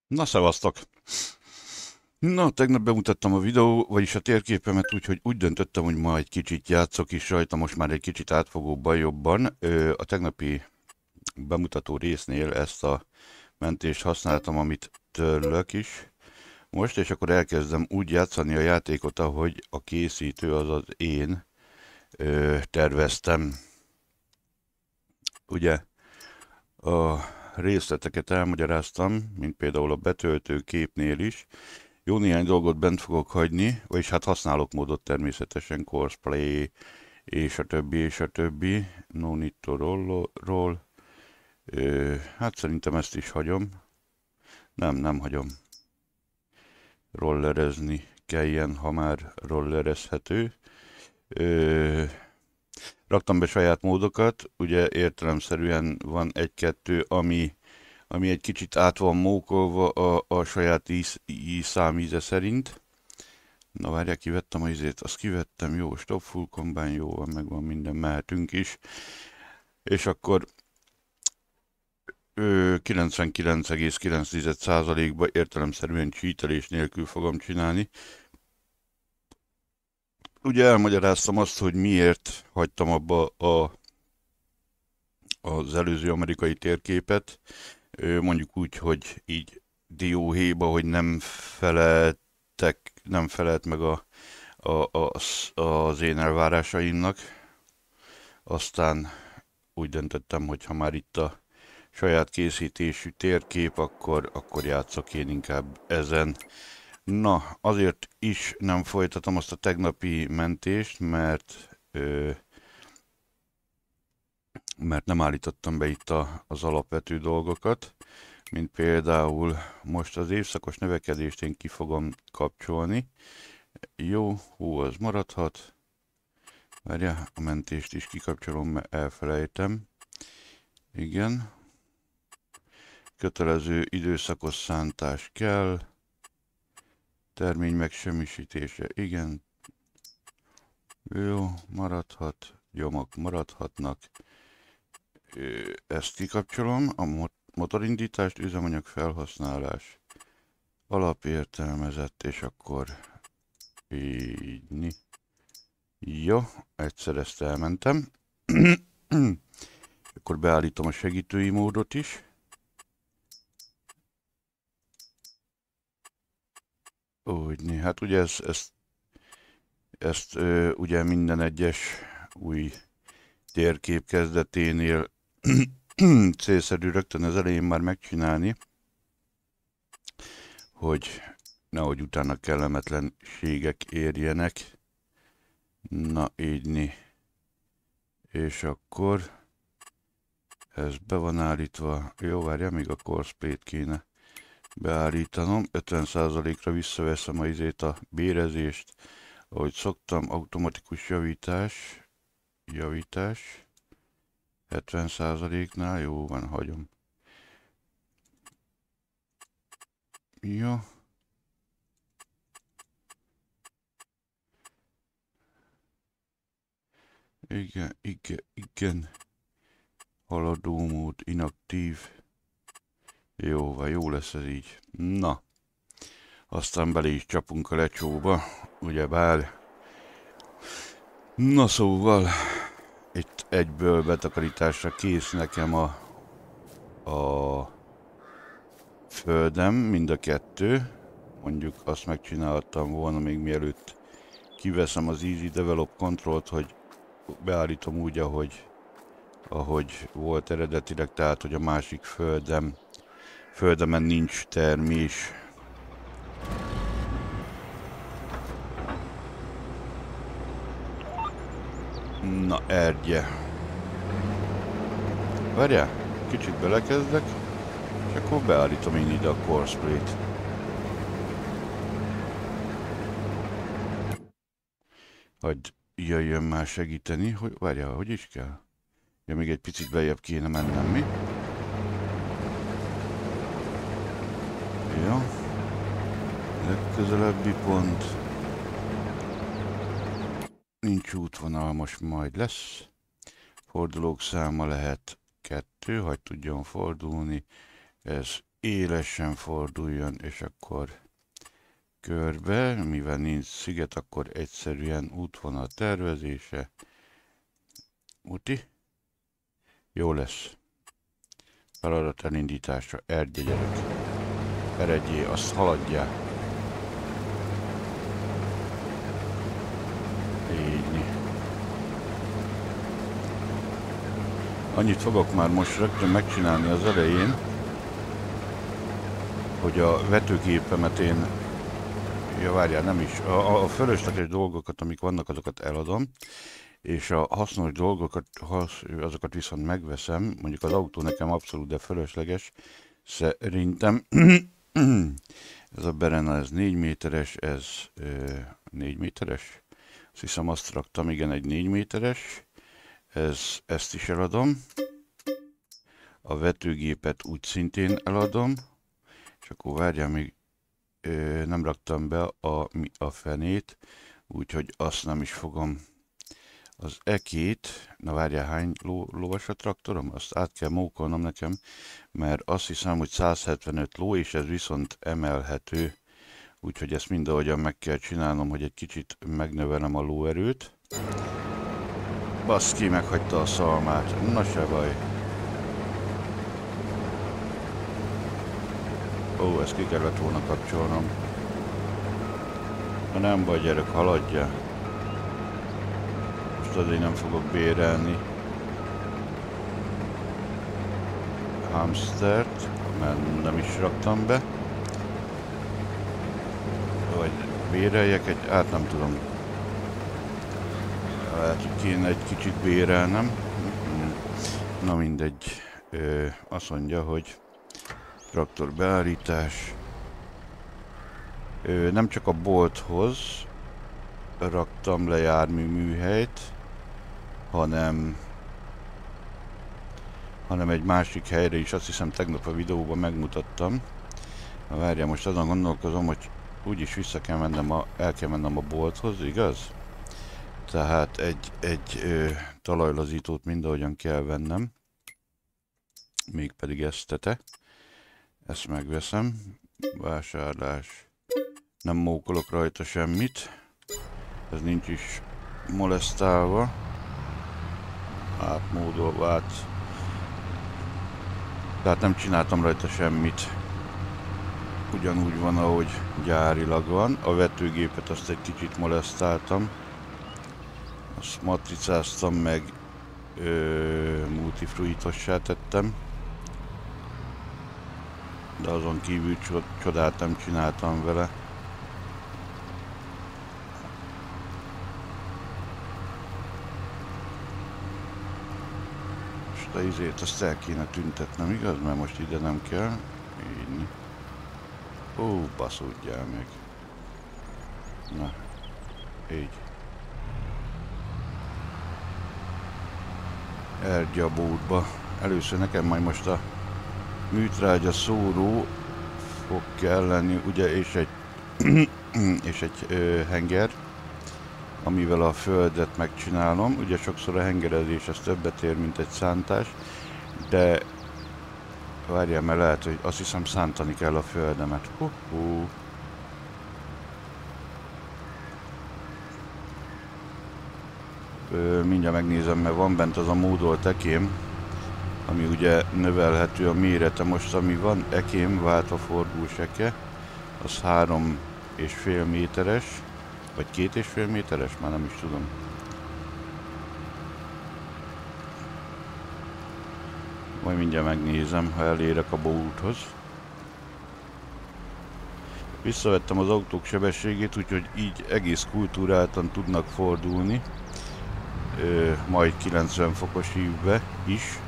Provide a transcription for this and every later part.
Na, szevasztok! Na, tegnap bemutattam a videó, vagyis a térképemet, úgyhogy úgy döntöttem, hogy ma egy kicsit játszok is rajta, most már egy kicsit átfogóbban jobban. A tegnapi bemutató résznél ezt a mentést használtam, amit törlök is most, és akkor elkezdem úgy játszani a játékot, ahogy a készítő, azaz én terveztem. Ugye a részleteket elmagyaráztam, mint például a betöltő képnél is. Jó néhány dolgot bent fogok hagyni, vagyis hát használok módot természetesen, Courseplay, és a többi, és a többi. No need to roll. Hát szerintem ezt is hagyom. Nem hagyom. Rollerezni kelljen, ha már rollerezhető. Raktam be saját módokat, ugye értelemszerűen van egy-kettő, ami egy kicsit át van mókolva a saját számíze szerint. Na várják, kivettem a izét, azt kivettem, jó, stop full combine, jó, van, megvan minden, mehetünk is. És akkor 99,9%-ba értelemszerűen cheatelés nélkül fogom csinálni. Ugye elmagyaráztam azt, hogy miért hagytam abba az előző amerikai térképet, mondjuk úgy, hogy így dióhéjba, hogy nem felelt meg az én elvárásaimnak. Aztán úgy döntöttem, hogy ha már itt a saját készítésű térkép, akkor játszok én inkább ezen. Na, azért is nem folytatom azt a tegnapi mentést, mert nem állítottam be itt az alapvető dolgokat, mint például most az évszakos növekedést én ki fogom kapcsolni. Jó, hú, az maradhat. Várja, a mentést is kikapcsolom, mert elfelejtem. Igen. Kötelező időszakos szántás kell. Termény megsemmisítése, igen. Jó, maradhat. Gyomok maradhatnak. Ezt kikapcsolom. A motorindítást, üzemanyag felhasználás. Alapértelmezett, és akkor így. Jó, egyszer ezt elmentem. Akkor beállítom a segítői módot is. Úgy, hát ugye ezt ugye minden egyes új térkép kezdeténél célszerű rögtön az elején már megcsinálni, hogy nehogy utána kellemetlenségek érjenek. Na, így. És akkor ez be van állítva. Jó, várja, még a courseplay-t kéne beállítanom. 50%-ra visszaveszem a bérezést. Ahogy szoktam, automatikus javítás. 70%-nál, jó van, hagyom. Jó. Igen. Haladó mód, inaktív. Jó van, jó lesz ez így. Na. Aztán bele is csapunk a lecsóba, ugyebár. Na szóval, itt egyből betakarításra kész nekem a földem, mind a kettő. Mondjuk azt megcsináltam volna még mielőtt kiveszem az Easy Develop Control-t, hogy beállítom úgy, ahogy volt eredetileg, tehát hogy a másik földemen nincs termés. Na, erdje. Várjál, kicsit belekezdek, és akkor beállítom én ide a courseplay-t. Hogy jöjjön már segíteni, hogy várjál, hogy is kell? Ja, még egy picit bejebb kéne mennem, mi? Jó. Legközelebbi pont. Nincs útvonal, most majd lesz. Fordulók száma lehet 2, hogy tudjon fordulni. Ez élesen forduljon, és akkor körbe, mivel nincs sziget, akkor egyszerűen útvonal tervezése. Uti? Jó lesz. Feladat elindítása, erdje gyerek. Eredjé, azt haladjál. Így. Annyit fogok már most rögtön megcsinálni az elején, hogy a vetőgépemet én, ja várjál, nem is, a fölösleges dolgokat, amik vannak, azokat eladom, és a hasznos dolgokat, azokat viszont megveszem. Mondjuk az autó nekem abszolút, de fölösleges, szerintem. Ez a Berena, ez 4 méteres, ez 4 méteres? Azt hiszem azt raktam, igen, egy 4 méteres. Ezt is eladom. A vetőgépet úgy szintén eladom. És akkor várjál, még nem raktam be a fenét, úgyhogy azt nem is fogom. Az ekét, na várjál, hány lovas a traktorom? Azt át kell mókolnom nekem, mert azt hiszem, hogy 175 ló, és ez viszont emelhető. Úgyhogy ezt mindahogyan meg kell csinálnom, hogy egy kicsit megnövelem a lóerőt. Baszki, meghagyta a szalmát. Na se baj. Ó, ezt ki kellett volna kapcsolnom. Na nem baj, gyerek, haladja. Most azért nem fogok bérelni hamstert, mert nem is raktam be. Vagy béreljek egy, hát nem tudom. Lehet, hogy kéne egy kicsit bérelnem. Na mindegy. Azt mondja, hogy traktor beállítás. Nem csak a bolthoz raktam le járműműhelyt, hanem egy másik helyre is, azt hiszem tegnap a videóban megmutattam. Na várjál, most azon gondolkozom, hogy úgyis vissza kell mennem el kell mennem a bolthoz, igaz? Tehát egy talajlazítót mindahogyan kell vennem. Mégpedig ezt tete. Ezt megveszem. Vásárlás. Nem mókolok rajta semmit. Ez nincs is molesztálva. Átmódolva. Tehát nem csináltam rajta semmit. Ugyanúgy van, ahogy gyárilag van. A vetőgépet azt egy kicsit molesztáltam. Azt matricáztam meg, multifruitossá tettem. De azon kívül csodát nem csináltam vele. Most a izét azt el kéne tüntetnem, igaz? Mert most ide nem kell. Így. Ó, baszódjál meg. Na, így. Ergyabódba. Először nekem majd most a műtrágya szóró fog kelleni, ugye, és egy henger, amivel a földet megcsinálom. Ugye sokszor a hengerezés az többet ér, mint egy szántás, de várjál, mert lehet, hogy azt hiszem szántani kell a földemet. Mindjárt megnézem, mert van bent az a módolt ekém, ami ugye növelhető a mérete. Most ami van ekém, váltafordulós eke, az 3,5 méteres, vagy 2,5 méteres, már nem is tudom. Majd mindjárt megnézem, ha elérek a bolthoz. Visszavettem az autók sebességét, úgyhogy így egész kultúráltan tudnak fordulni. Majd 90 fokos ívbe is.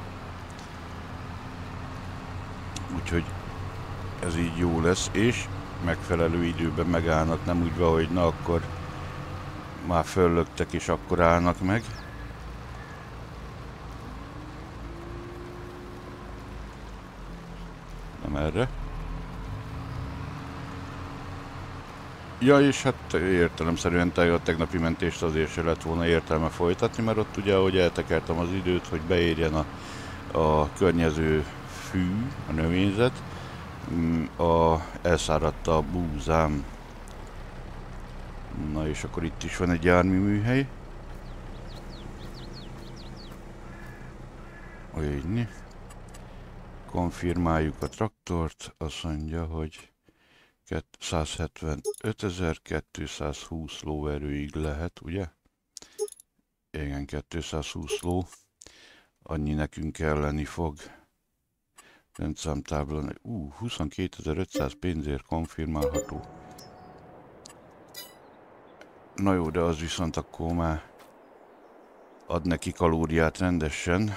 Úgyhogy ez így jó lesz, és megfelelő időben megállnak, nem úgy van, hogy na akkor már föllöktek és akkor állnak meg. Nem erre. Ja, és hát értelemszerűen a tegnapi mentést azért se lett volna értelme folytatni, mert ott ugye, ahogy eltekertem az időt, hogy beérjen a környező fű, a növényzet, elszáradt a búzám. Na és akkor itt is van egy járműműhely. Így. Konfirmáljuk a traktort. Azt mondja, hogy 175.220 lóerőig lehet, ugye? Igen, 220 ló. Annyi nekünk kelleni fog. Rendszámtáblán. 22.500 pénzért konfirmálható. Na jó, de az viszont akkor már ad neki kalóriát rendesen.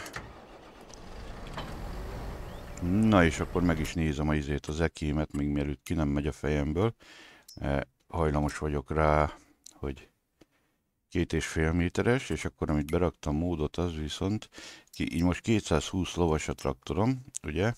Na és akkor meg is nézem az ekémet, még mielőtt ki nem megy a fejemből. Hajlamos vagyok rá, hogy 2,5 méteres, és akkor amit beraktam módot, az viszont, így most 220 lovas a traktorom, ugye?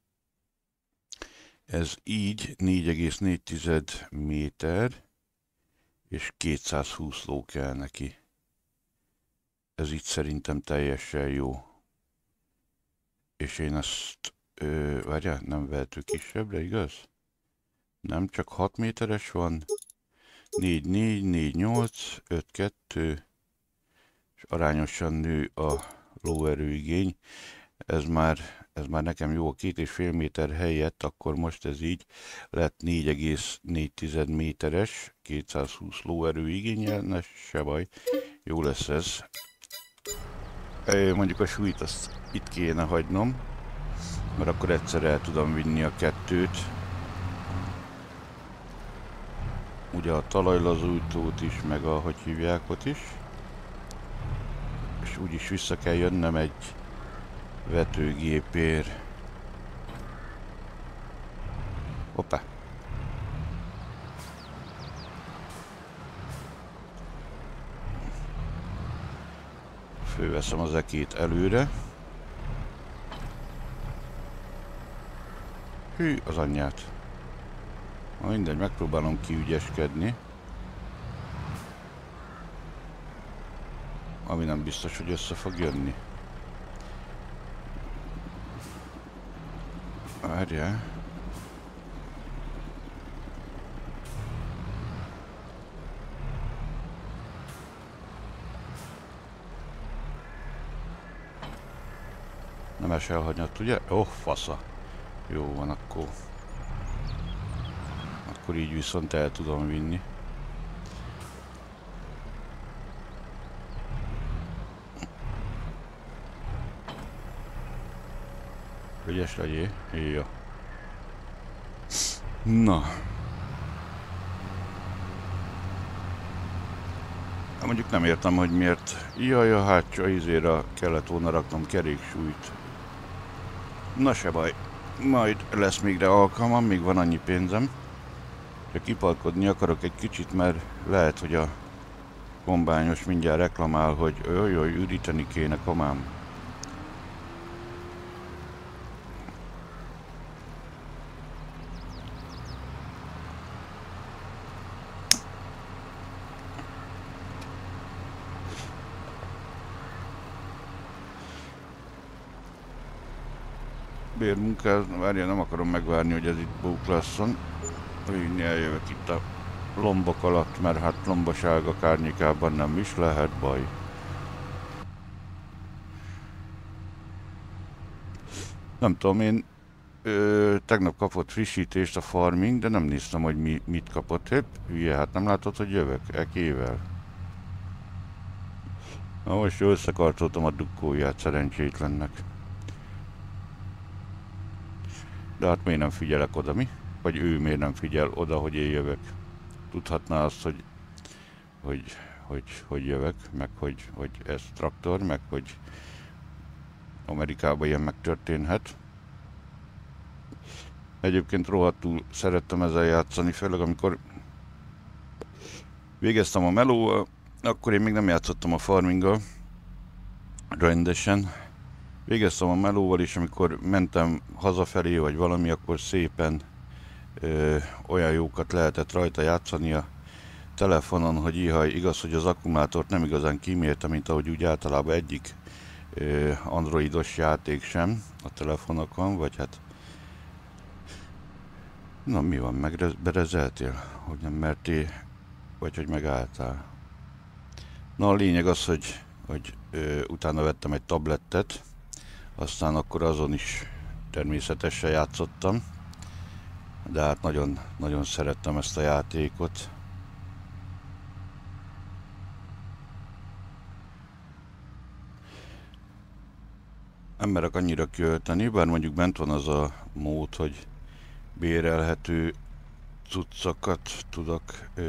Ez így 4,4 méter, és 220 ló kell neki. Ez itt szerintem teljesen jó. És én ezt, várjál, nem vehető kisebbre, igaz? Nem, csak 6 méteres van. 4, 4, 4, 8, 5, 2, és arányosan nő a lóerőigény. Ez már nekem jó, a 2,5 méter helyett, akkor most ez így lett 4,4 méteres, 220 lóerőigényel, ne se baj, jó lesz ez. Mondjuk a súlyt azt itt kéne hagynom, mert akkor egyszer el tudom vinni a kettőt. Ugye a talajlazújtót is, meg a, hogy hívják ott is. És úgyis vissza kell jönnöm egy vetőgépért. Hoppá! Fölveszem az ekét előre. Hű, az anyját. Na mindegy, megpróbálom kiügyeskedni. Ami nem biztos, hogy össze fog jönni. Várjál. Nem esel hagyat, ugye? Fasza. Jó van, akkor így viszont el tudom vinni. Ügyes legyél. Jó. Na. Mondjuk nem értem, hogy miért. Jaj, a hátsó izére kellett volna raknom keréksúlyt. Na se baj. Majd lesz még rá alkalmam, még van annyi pénzem. Csak kipalkodni akarok egy kicsit, mert lehet, hogy a kombányos mindjárt reklamál, hogy jaj, üríteni kéne, komám. Bérmunkát, várja, nem akarom megvárni, hogy ez itt bóklasszon. Én eljövök itt a lombok alatt, mert hát lombaságok árnyékában nem is lehet baj. Nem tudom, én tegnap kapott frissítést a farming, de nem néztem, hogy mit kapott. Hopp, hülye, hát nem látod, hogy jövök ekével? Na most összekarcoltam a dukkóját szerencsétlennek. De hát miért nem figyelek oda, mi? Vagy ő miért nem figyel oda, hogy én jövök? Tudhatná azt, hogy jövök, meg hogy ez traktor, meg hogy Amerikában ilyen megtörténhet. Egyébként rohadtul szerettem ezzel játszani, főleg amikor végeztem a melóval, akkor én még nem játszottam a farminggal rendesen. Végeztem a melóval, és amikor mentem hazafelé, vagy valami, akkor szépen olyan jókat lehetett rajta játszani a telefonon, hogy igaz, hogy az akkumulátort nem igazán kímérte, mint ahogy úgy általában egyik androidos játék sem a telefonokon, vagy hát Na, mi van? Megberezeltél? Hogy nem mertél? Vagy hogy megálltál? Na, a lényeg az, hogy utána vettem egy tablettet, aztán akkor azon is természetesen játszottam, de hát nagyon, nagyon szerettem ezt a játékot. Nem merek annyira költeni, bár mondjuk bent van az a mód, hogy bérelhető cuccokat tudok,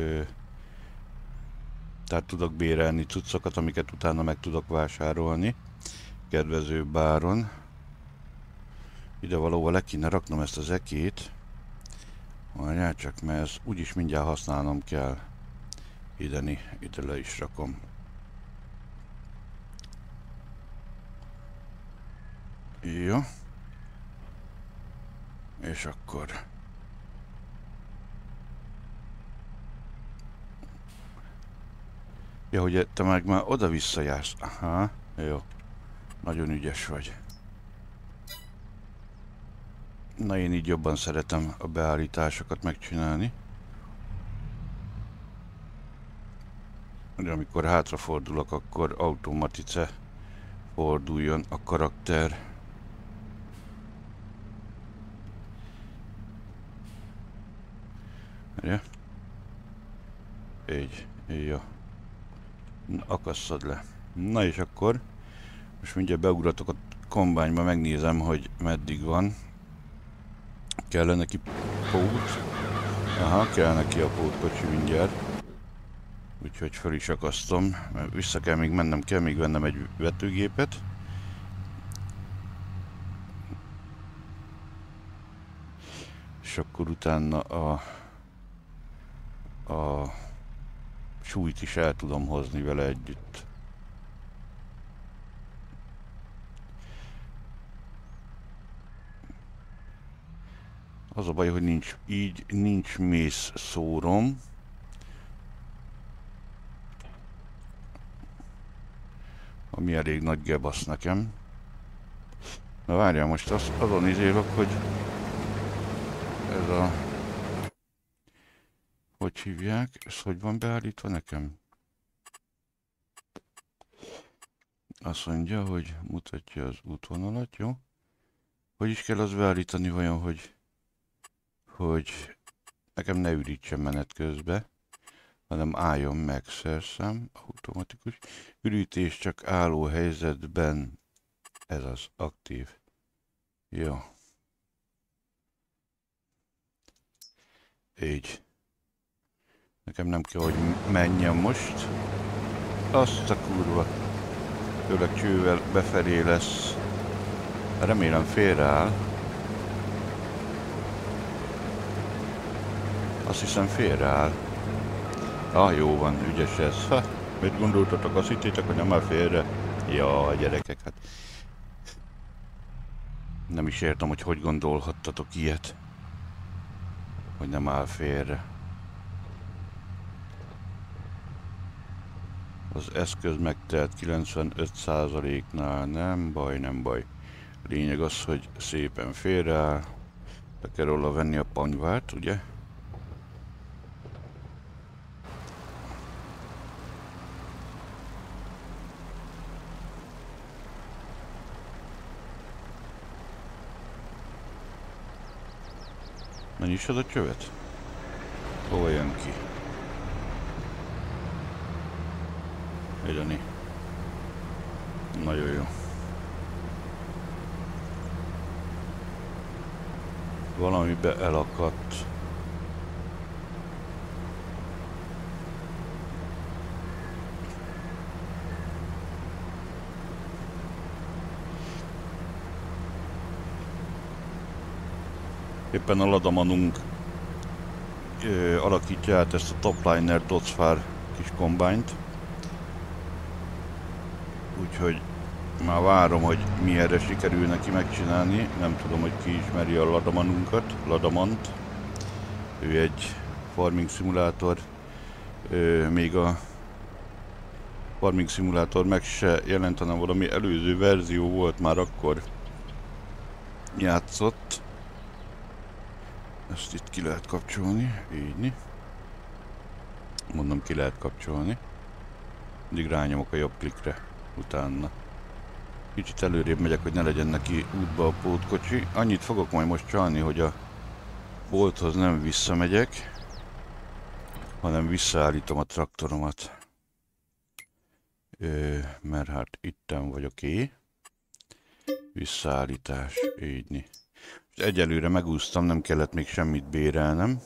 tehát tudok bérelni cuccokat, amiket utána meg tudok vásárolni kedvezőbb áron. Ide valóban le kéne raknom ezt az ekét. Várjál csak, mert ezt úgyis mindjárt használnom kell. Ide le is rakom. Jó. És akkor... Ja, hogy te meg már oda-vissza jársz. Aha, jó. Nagyon ügyes vagy. Na, én így jobban szeretem a beállításokat megcsinálni. De amikor hátrafordulok, akkor automatice forduljon a karakter. Ja. Így, jó. Akasszad le. Na és akkor most mindjárt beugratok a kombányba, megnézem, hogy meddig van. Kell neki pót? Aha, kell neki a pótkocsi mindjárt. Úgyhogy fel is akasztom, mert vissza kell még mennem, kell még vennem egy vetőgépet. És akkor utána a súlyt is el tudom hozni vele együtt. Az a baj, hogy nincs mész szórom. Ami elég nagy gebasz nekem. Na várjál, most azon izélok, hogy ez a... Hogy hívják? Ez hogy van beállítva nekem? Azt mondja, hogy mutatja az útvonalat, jó? Hogy is kell az beállítani vajon, hogy nekem ne ürítsen menet közben, hanem álljon meg, szerszám, automatikus. Ürítés csak álló helyzetben, ez az aktív. Jó. Így. Nekem nem kell, hogy menjem most. Azt a kurva. Főleg csővel befelé lesz. Remélem félreáll. Azt hiszem félreáll. Ah, jó van, ügyes ez. Ha, mit gondoltatok? Azt hittétek, hogy nem áll félre? Ja, a gyerekek, hát... Nem is értem, hogy gondolhattatok ilyet. Hogy nem áll félre. Az eszköz megtelt 95%-nál, nem baj, nem baj. Lényeg az, hogy szépen félreáll. Be kell róla venni a panyvát, ugye? Na nyissad a csövet? Hova jön ki? Ideni. Nagyon jó. Valamibe elakadt. Éppen a Ladamanunk alakítja át ezt a Topliner Docfar kis kombányt. Úgyhogy már várom, hogy milyenre sikerül neki megcsinálni. Nem tudom, hogy ki ismeri a Ladamanunkat, Ladamant. Ő egy farming szimulátor. Még a farming szimulátor meg se jelent, hanem valami előző verzió volt, már akkor játszott. Ezt itt ki lehet kapcsolni, így. Mondom, ki lehet kapcsolni. Mindig rányomok a jobb klikre utána. Kicsit előrébb megyek, hogy ne legyen neki útba a pótkocsi. Annyit fogok majd most csalni, hogy a bolthoz nem visszamegyek, hanem visszaállítom a traktoromat. Mert hát itten vagyok Visszaállítás, így. Egyelőre megúsztam, nem kellett még semmit bérelnem.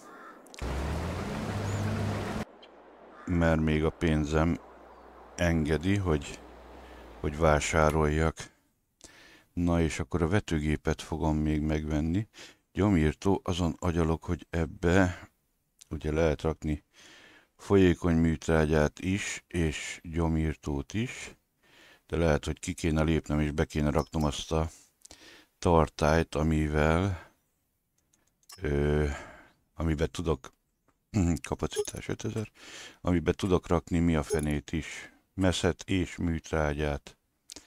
Mert még a pénzem engedi, hogy vásároljak. Na és akkor a vetőgépet fogom még megvenni. Gyomírtó, azon agyalok, hogy ebbe ugye lehet rakni folyékony műtrágyát is, és gyomírtót is. De lehet, hogy ki kéne lépnem, és be kéne raknom azt a tartályt, amiben tudok, kapacitás 5000, amiben tudok rakni mi a fenét is, meszet és műtrágyát.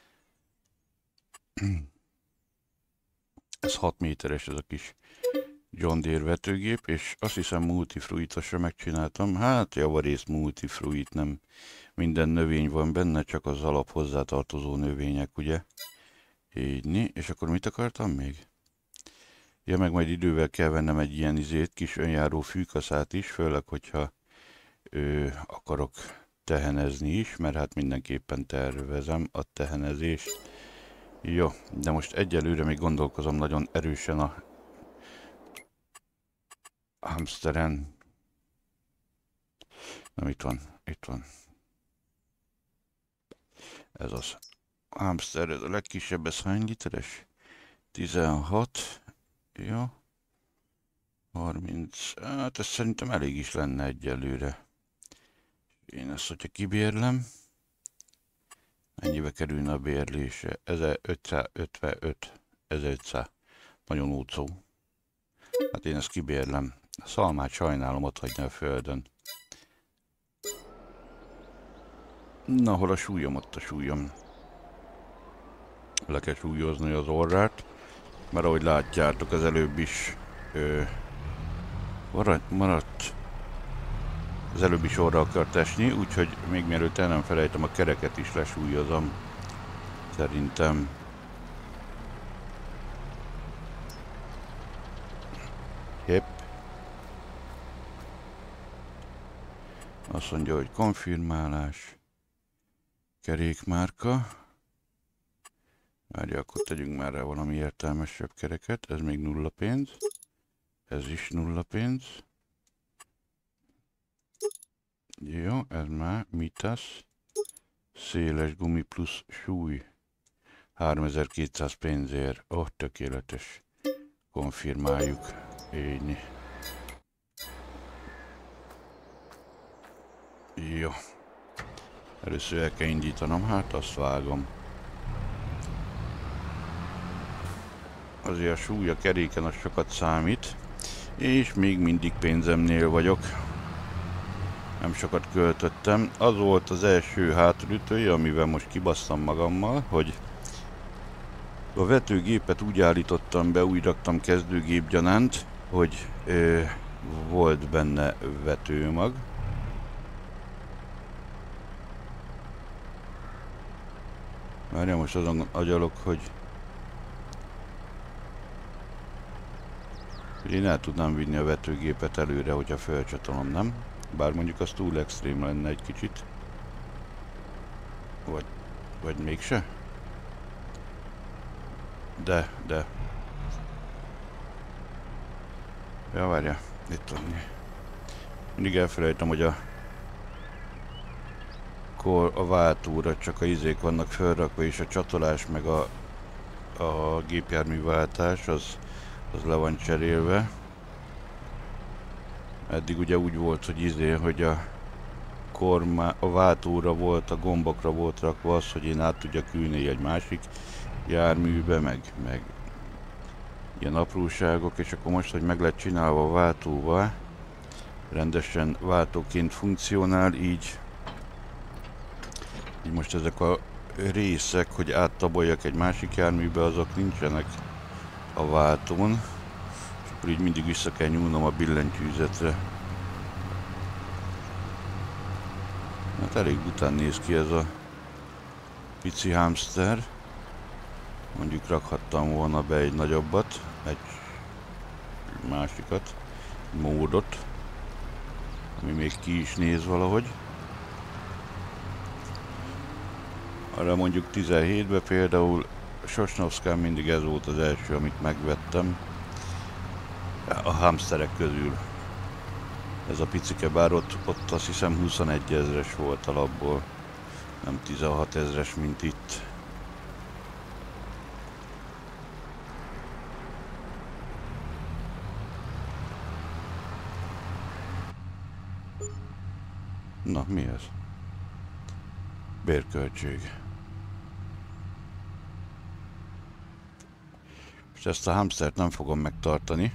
Ez 6 méteres ez a kis John Deere vetőgép, és azt hiszem multifruitosra megcsináltam. Hát javarészt multifruit, nem minden növény van benne, csak az alap hozzátartozó növények, ugye? Így, és akkor mit akartam még? Ja, meg majd idővel kell vennem egy ilyen kis önjáró fűkaszát is, főleg, hogyha akarok tehenezni is, mert hát mindenképpen tervezem a tehenezést. Jó, de most egyelőre még gondolkozom nagyon erősen a hamsteren. Nem, itt van. Ez az hamster, ez a legkisebb, ez hány literes? 16. Jó. 30. Hát ez szerintem elég is lenne egyelőre. Én ezt, hogyha kibérlem, mennyibe kerülne a bérlése? 1555. 1500. Nagyon ócó. Hát én ezt kibérlem. A szalmát sajnálom ott hagyni a földön. Na, hol a súlyom? Ott a súlyom. Le kell súlyozni az orrát, mert ahogy látjátok, az előbb is maradt. Az előbb is orra akart esni, úgyhogy még mielőtt el nem felejtem, a kereket is lesúlyozom. Szerintem. Hopp. Azt mondja, hogy konfirmálás. Kerékmárka. Várja, akkor tegyünk már rá valami értelmesebb kereket. Ez még 0 pénz. Ez is 0 pénz. Jó, ez már Mitas. Széles gumi plusz súly. 3200 pénzért. Tökéletes. Konfirmáljuk. Így. Jó. Először el kell indítanom, hát azt vágom. Azért a súly a keréken az sokat számít. És még mindig pénzemnél vagyok. Nem sokat költöttem. Az volt az első hátulütője, amivel most kibasztam magammal, hogy a vetőgépet úgy állítottam be, úgy raktam kezdőgép gyanánt, hogy volt benne vetőmag. Várjál, most azon agyalok, hogy én el tudnám vinni a vetőgépet előre, hogyha felcsatolom, nem? Bár mondjuk az túl extrém lenne egy kicsit. Vagy mégse? De. Ja, várja, itt van. Mindig elfelejtem, hogy a váltóra csak a izék vannak felrakva, és a csatolás meg a gépjárműváltás az le van cserélve. Eddig ugye úgy volt, hogy a váltóra volt, a gombokra volt rakva az, hogy én át tudjak ülni egy másik járműbe, meg ilyen apróságok, és akkor most, hogy meg lett csinálva a váltóval, rendesen váltóként funkcionál, így most ezek a részek, hogy áttaboljak egy másik járműbe, azok nincsenek a váltón. Akkor így mindig vissza kell nyúlnom a billentyűzetre. Hát elég bután néz ki ez a pici hamster. Mondjuk rakhattam volna be egy nagyobbat, egy másikat, módot, ami még ki is néz valahogy. Arra mondjuk 17-ben például Sosnovszkán mindig ez volt az első, amit megvettem a hamsterek közül. Ez a picike, bár ott azt hiszem 21 000-es volt alapból, nem 16 000-es, mint itt. Na, mi ez? Bérköltség. És ezt a hamstert nem fogom megtartani.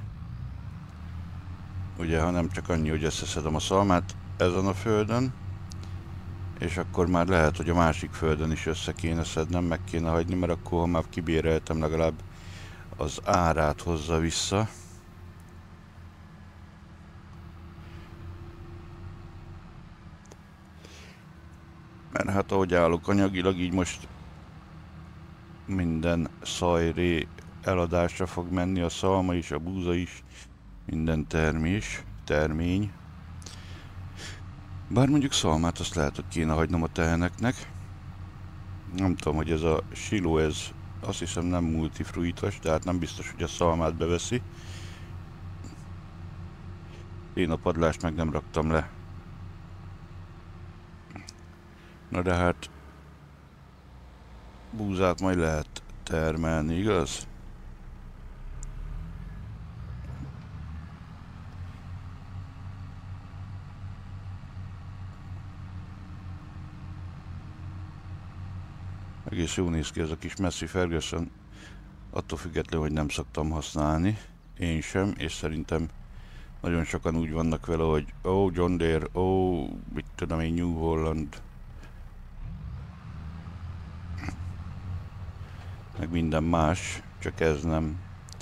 Ugye, hanem csak annyi, hogy összeszedem a szalmát ezen a földön, és akkor már lehet, hogy a másik földön is össze kéne szednem, meg kéne hagyni, mert akkor, ha már kibéreltem, legalább az árát hozza vissza. Mert hát ahogy állok anyagilag, így most minden szajré eladásra fog menni, a szalma is, a búza is, minden termény. Bár mondjuk szalmát azt lehet, hogy kéne hagynom a teheneknek. Nem tudom, hogy ez a siló, ez azt hiszem nem multifruitos, de hát nem biztos, hogy a szalmát beveszi. Én a padlást meg nem raktam le. Na de hát búzát majd lehet termelni, igaz? Egész jó néz ki ez a kis Massey Ferguson, attól függetlenül, hogy nem szoktam használni, én sem, és szerintem nagyon sokan úgy vannak vele, hogy John Deere, mit tudom én, New Holland, meg minden más, csak ez nem.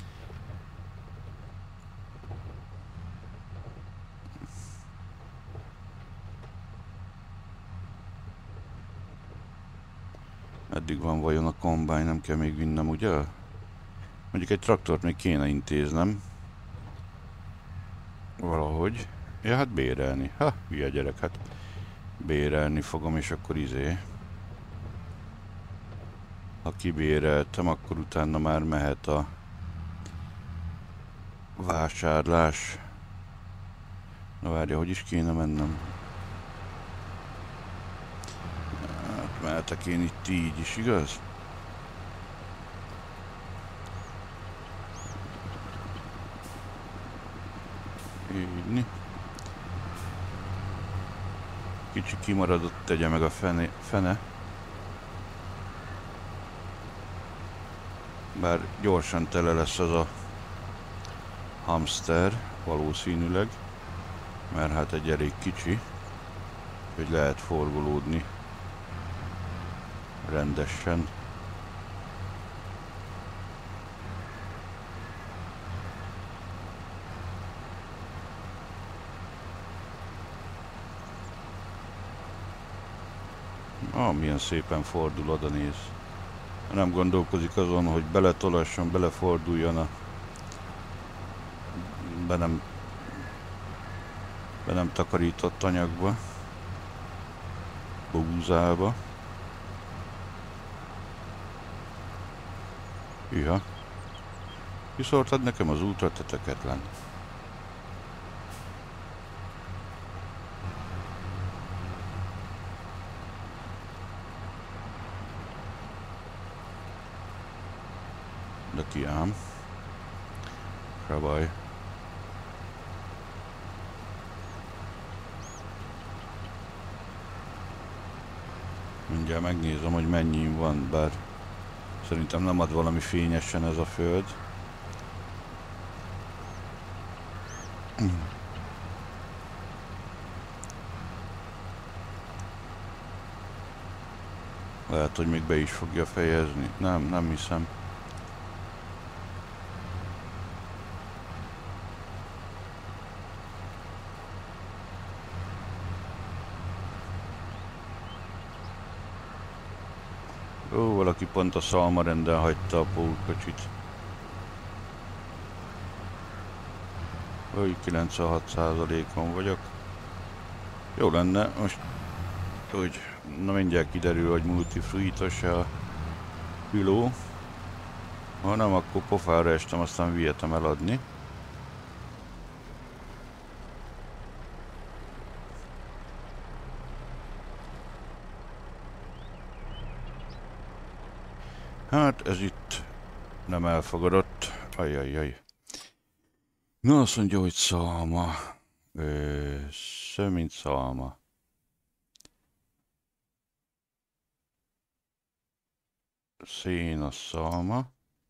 Eddig van vajon a kombány, nem kell még vinnem, ugye? Mondjuk egy traktort még kéne intéznem. Valahogy. Ja, hát bérelni. Ha, hülye gyerek, hát bérelni fogom, és akkor ha kibéreltem, akkor utána már mehet a vásárlás. Na várja, hogy is kéne mennem? Hát mehetek én itt így is, igaz? Így. Kicsi kimaradott, tegye meg a fene. Bár gyorsan tele lesz az a hamster, valószínűleg, mert hát egy elég kicsi, hogy lehet forgolódni rendesen. Milyen szépen fordul, oda néz. Nem gondolkozik azon, hogy beletolasson, beleforduljon a be nem takarított anyagba, búzába. Hűha. Kiszórtad nekem az útra, te töketlen. De ki ám. Se baj. Mindjárt megnézem, hogy mennyi van, bár szerintem nem ad valami fényesen ez a föld. Lehet, hogy még be is fogja fejezni. Nem hiszem. Ó, valaki pont a szalmarenden hagyta a pótkocsit. Hogy 96%-on vagyok. Jó lenne, most hogy na mindjárt kiderül, hogy multifruitos a hüló. Ha nem, akkor pofára estem, aztán vihetem eladni. Hát ez itt nem elfogadott. Ajajaj. Na azt mondja, hogy szalma. Mint szalma. Szén a szalma.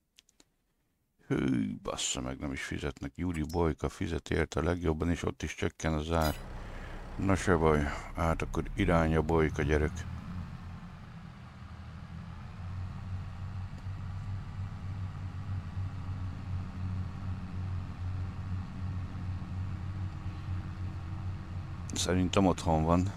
Hű, bassza meg, nem is fizetnek. Júri Bolyka fizet érte a legjobban, és ott is csökken az ár. Na se baj, hát akkor irány a Bolyka, gyerek. Szerintem otthon van.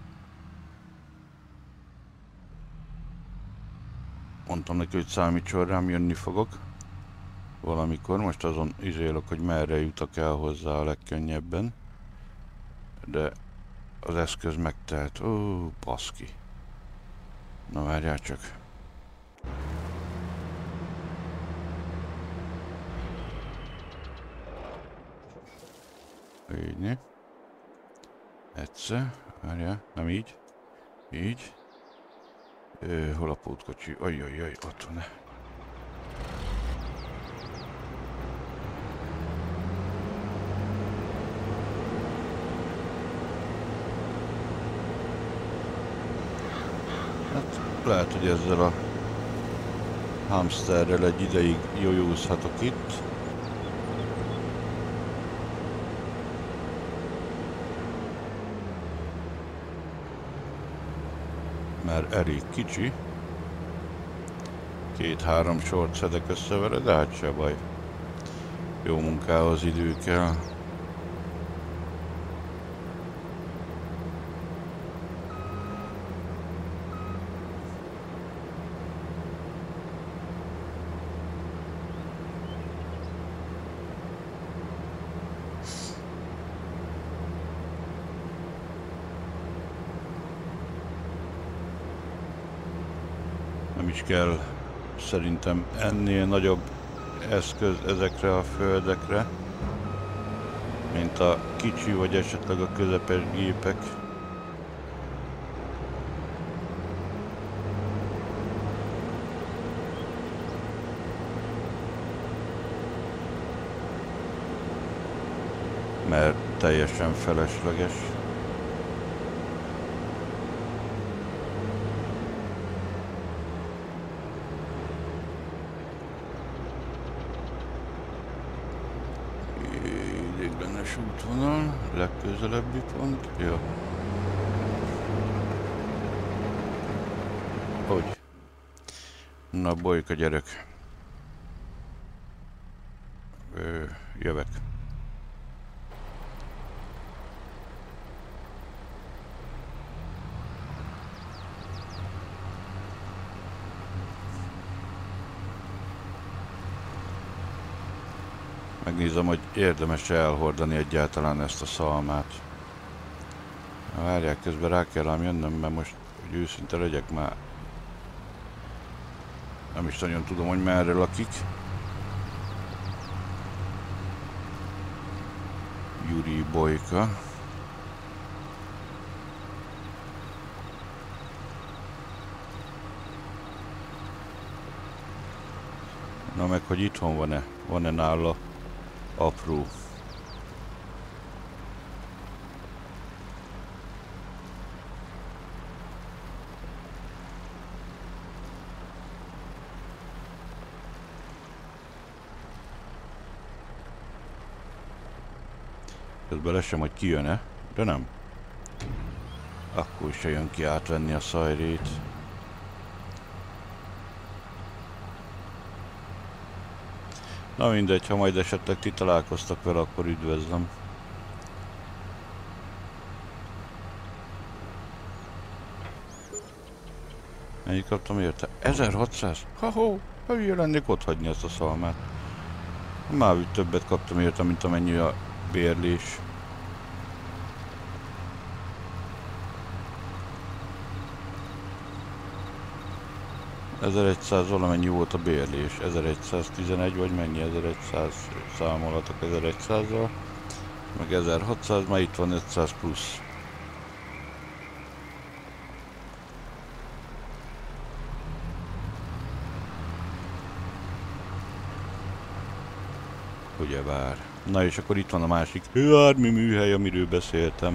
Mondtam neki, hogy számítson rám, jönni fogok. Valamikor, most azon izélok, hogy merre jutok el hozzá a legkönnyebben. De az eszköz megtelt. Ó, baszki. Na várjál csak. Így. Egyszer. Várjál, nem így. Így. Hol a pótkocsi? Ajajaj, ott van. Hát lehet, hogy ezzel a hamsterrel egy ideig jójózhatok itt. Mert elég kicsi. 2-3 sort szedek össze vele, de hát se baj. Jó munkához idő kell. Nem is kell szerintem ennél nagyobb eszköz ezekre a földekre, mint a kicsi vagy esetleg a közepes gépek. Mert teljesen felesleges. Ideiglenes útvonal, legközelebbi pont. Jó. Hogy? Na, Bolyka, gyerek. Jövök. Megnézem, hogy érdemes elhordani egyáltalán ezt a szalmát. Várják, közben rá kell ám jönnöm, mert most, hogy őszinte legyek, már nem is nagyon tudom, hogy merre lakik. Júri Bolyka. Na meg, hogy itthon van-e? Van-e nála apró? Közben lesem, hogy kijön-e, de nem. Akkor se jön ki átvenni a szajrét. Na mindegy, ha majd esetleg ti találkoztak vele, akkor üdvözlöm. Mennyit kaptam érte? 1600? Ha-ho! Hülye lennék ott hagyni azt a szalmát. Már úgy többet kaptam érte, mint amennyi a bérlés. $1100 valamennyi volt a bérlés. 1111 vagy mennyi? 1100 számolatok 1100-zal. Meg 1600, már itt van 500 plusz. Ugyebár. Na és akkor itt van a másik jármű műhely, amiről beszéltem.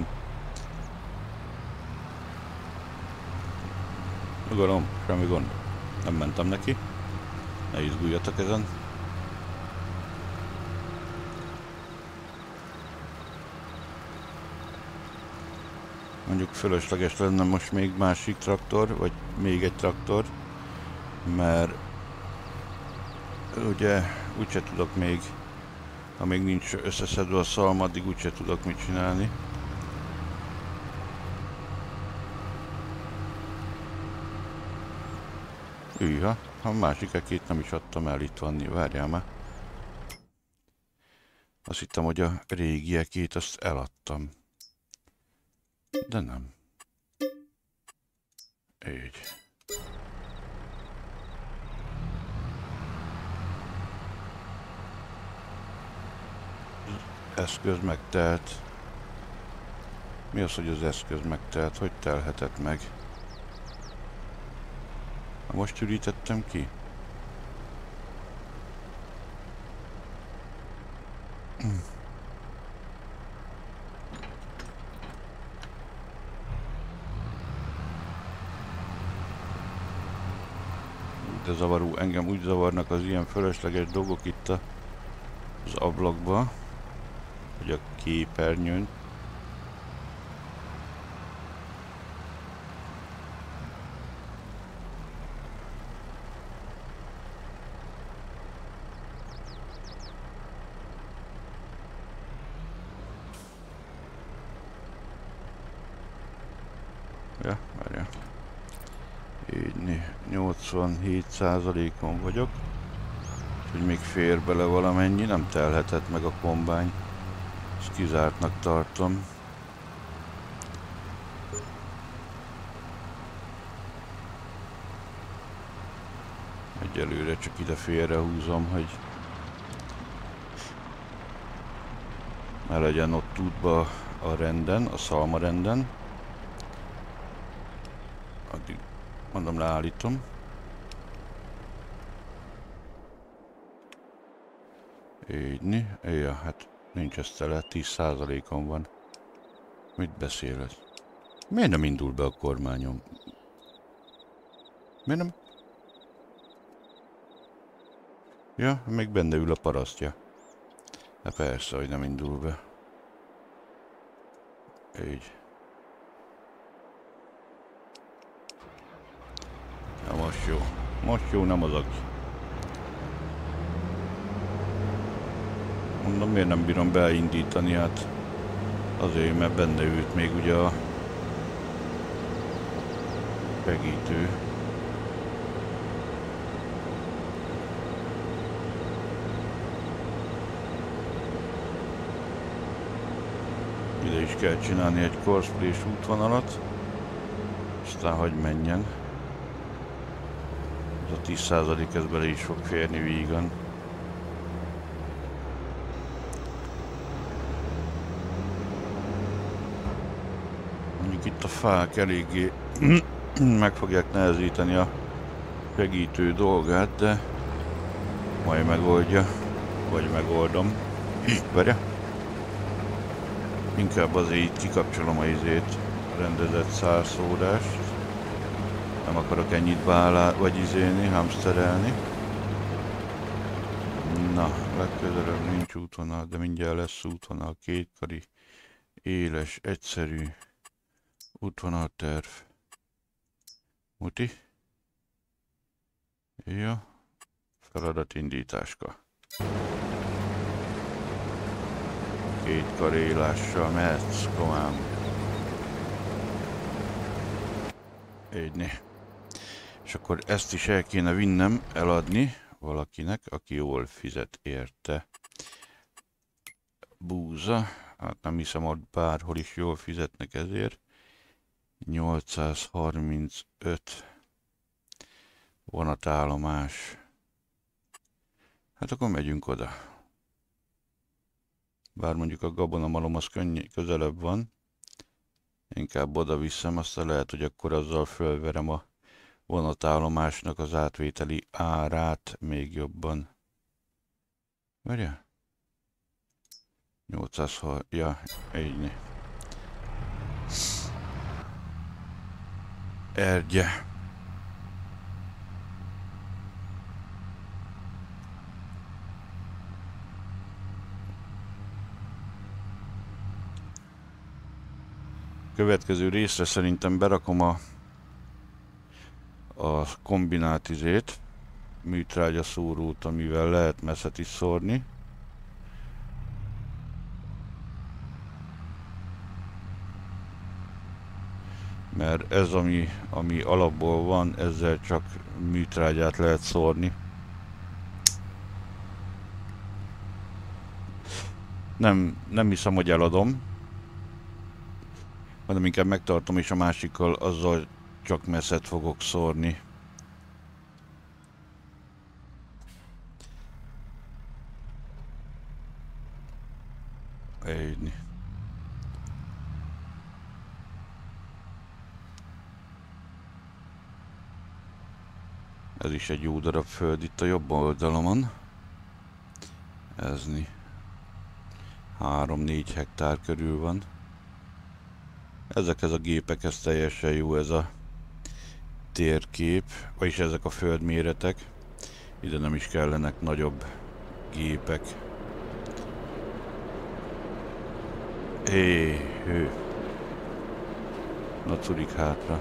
Nyugalom, semmi gond. Nem mentem neki. Ne izguljatok ezen. Mondjuk fölösleges lenne most még másik traktor, vagy még egy traktor. Mert ugye úgyse tudok még, ha még nincs összeszedve a szalma, addig úgyse tudok mit csinálni. Hűha, a másik ekét nem is adtam el, itt van, várjál már. Azt hittem, hogy a régi ekét azt eladtam. De nem. Így. Eszköz megtelt. Mi az, hogy az eszköz megtelt? Hogy telhetett meg? Most ürítettem ki? De zavaró, engem úgy zavarnak az ilyen fölösleges dolgok itt az ablakba, hogy a képernyőn. Ja, várjál. Így 87%-on vagyok. Úgyhogy még fér bele valamennyi, nem telhetett meg a kombány. Ezt kizártnak tartom. Egyelőre csak ide félrehúzom, hogy ne legyen ott útba a renden, a szalma renden. Addig mondom, leállítom. Így, ja, hát nincs ez tele, 10%-on van. Mit beszélsz? Miért nem indul be a kormányom? Miért nem? Ja, még benne ül a parasztja. De persze, hogy nem indul be. Így. Ja, most jó. Most jó, nem az aki. Mondom, miért nem bírom beindítani, hát azért, mert benne ült még ugye a segítő. Ide is kell csinálni egy course-play-s útvonalat, aztán hogy menjen. Ez a 10% ez bele is fog férni vígan. Mondjuk itt a fák eléggé meg fogják nehezíteni a segítő dolgát, de majd megoldja, vagy megoldom. Várja? Inkább azért itt kikapcsolom a rendezett szárszódást. Nem akarok ennyit vagy hamsterelni. Na, legközelebb nincs útvonal, de mindjárt lesz útvonal. Kétkari, éles, egyszerű útvonalterv. Muti? Jó. Feladatindításka. Két karélással mehetsz, komám. Így. És akkor ezt is el kéne vinnem, eladni valakinek, aki jól fizet érte. Búza, hát nem hiszem, ott bárhol is jól fizetnek ezért. 835 vonatállomás. Hát akkor megyünk oda. Bár mondjuk a gabonamalom az közelebb van. Inkább oda viszem, aztán lehet, hogy akkor azzal fölverem a vonatállomásnak az átvételi árát még jobban. Várja? 806, ja, így. Ergye. Következő részre szerintem berakom a kombinált műtrágya szórót, amivel lehet messzet is szórni. Mert ez, ami alapból van, ezzel csak műtrágyát lehet szórni. Nem hiszem, hogy eladom, hanem inkább megtartom, és a másikkal azzal csak messzet fogok szórni. Így. Ez is egy jó darab föld itt a jobb oldalon. Ez 3-4 hektár körül van. Ezekhez a gépekhez teljesen jó ez a térkép, vagyis ezek a földméretek. Ide nem is kellenek nagyobb gépek. Hő. Na curik hátra.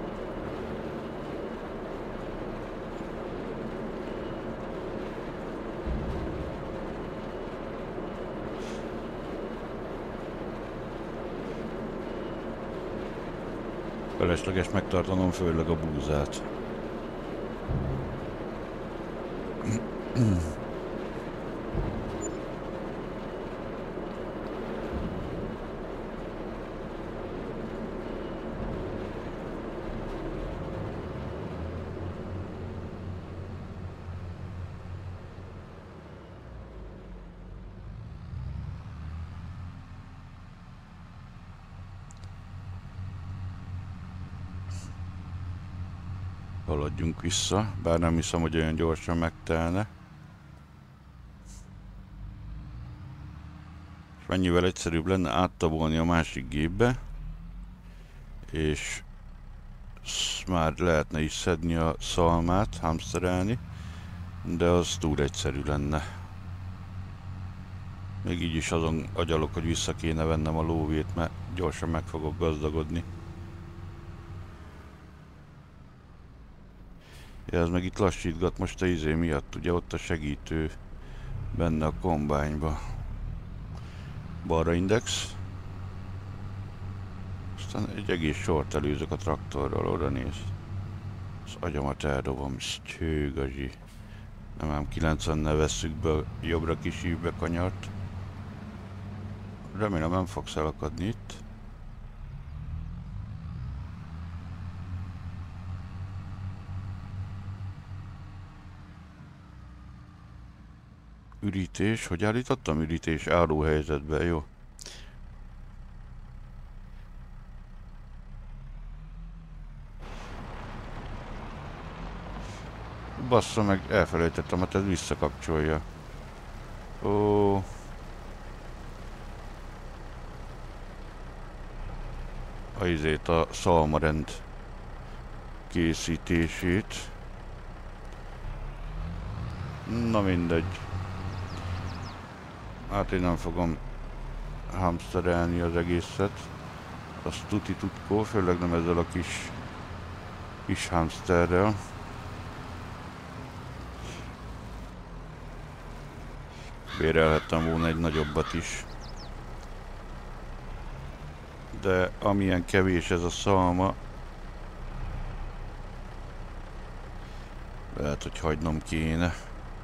Felesleges megtartanom főleg a búzát. Haladjunk vissza, bár nem hiszem, hogy olyan gyorsan megtelne. És mennyivel egyszerűbb lenne áttabolni a másik gépbe, és már lehetne is szedni a szalmát, hamsterelni, de az túl egyszerű lenne. Még így is azon agyalok, hogy vissza kéne vennem a lóvét, mert gyorsan meg fogok gazdagodni. Ja, ez meg itt lassítgat most a miatt, ugye ott a segítő benne a kombányba. Balra index. Aztán egy egész sort előzök a traktorral, oda néz. Az agyamat eldobom, sztyőgazsi. Nem ám 90-nel vesszük be jobbra kis ívbe kanyart. Remélem nem fogsz elakadni itt. Ürítés, hogy állítottam? Ürítés áróhelyzetben, jó. Bassza meg, elfelejtettem, hát ez visszakapcsolja. Ó. A szalmarend készítését. Na mindegy. Hát én nem fogom hamsterelni az egészet. Az tuti tutkó, főleg nem ezzel a kis hamsterrel. Bérelhettem volna egy nagyobbat is. De amilyen kevés ez a szalma, Lehet, hogy hagynom kéne.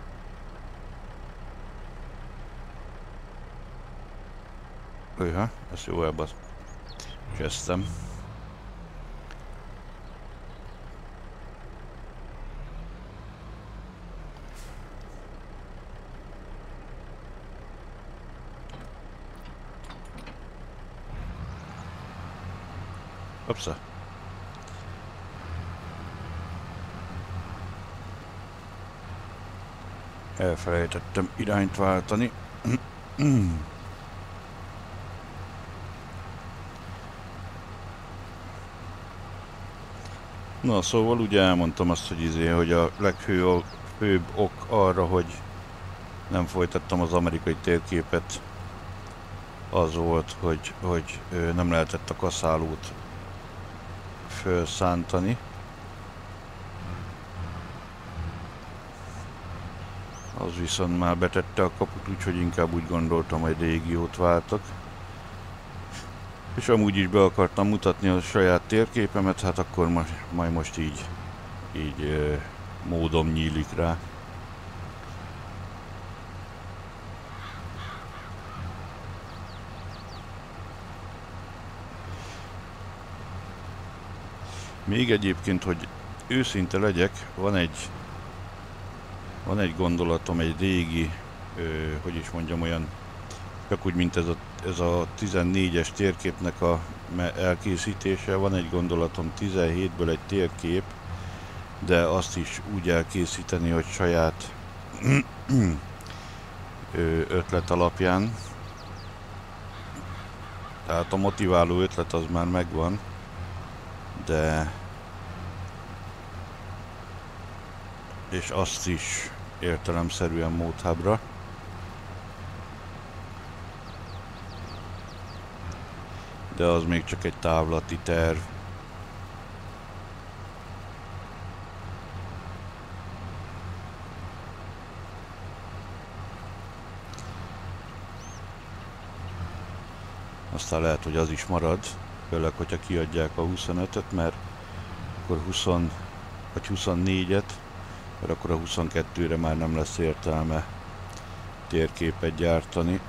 Öha, ezt jó elbasz. Kezdtem. Hoppsa. Elfelejtettem irányt váltani. Na, szóval ugye elmondtam azt, hogy a legfőbb ok arra, hogy nem folytattam az amerikai térképet, az volt, hogy nem lehetett a kaszálót felszántani. Az viszont már betette a kaput, úgyhogy inkább úgy gondoltam, hogy régiót váltak. És amúgy is be akartam mutatni a saját térképemet, hát akkor majd most így módom nyílik rá. Még egyébként, hogy őszinte legyek, van egy gondolatom, egy régi, hogy is mondjam, olyan, csak úgy, mint ez a 14-es térképnek a elkészítése, van egy gondolatom 17-ből egy térkép, de azt is úgy elkészíteni, hogy saját ötlet alapján. Tehát a motiváló ötlet az már megvan, de és azt is értelemszerűen Mothubra. De az még csak egy távlati terv. Aztán lehet, hogy az is marad, főleg, hogyha kiadják a 25-öt, mert akkor 20 vagy 24-et, mert akkor a 22-re már nem lesz értelme térképet gyártani.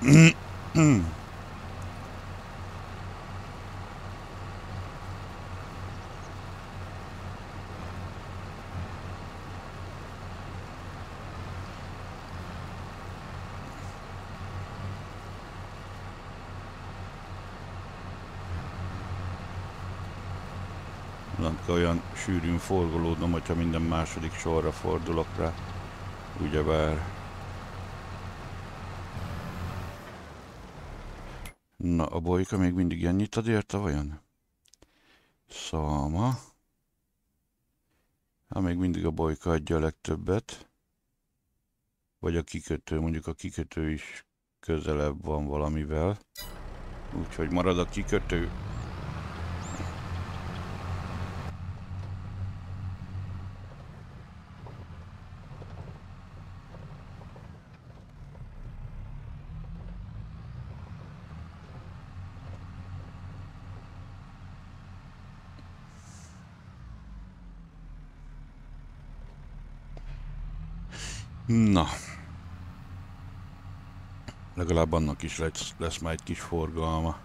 Nem kell olyan sűrűn forgolódnom, hogyha minden második sorra fordulok rá. Ugyebár. Na, a bolyka még mindig ennyit ad érte, vajon? Szalma. Hát még mindig a bolyka adja a legtöbbet. Vagy a kikötő, mondjuk a kikötő is közelebb van valamivel. Úgyhogy marad a kikötő. Na, legalább annak is lesz már egy kis forgalma.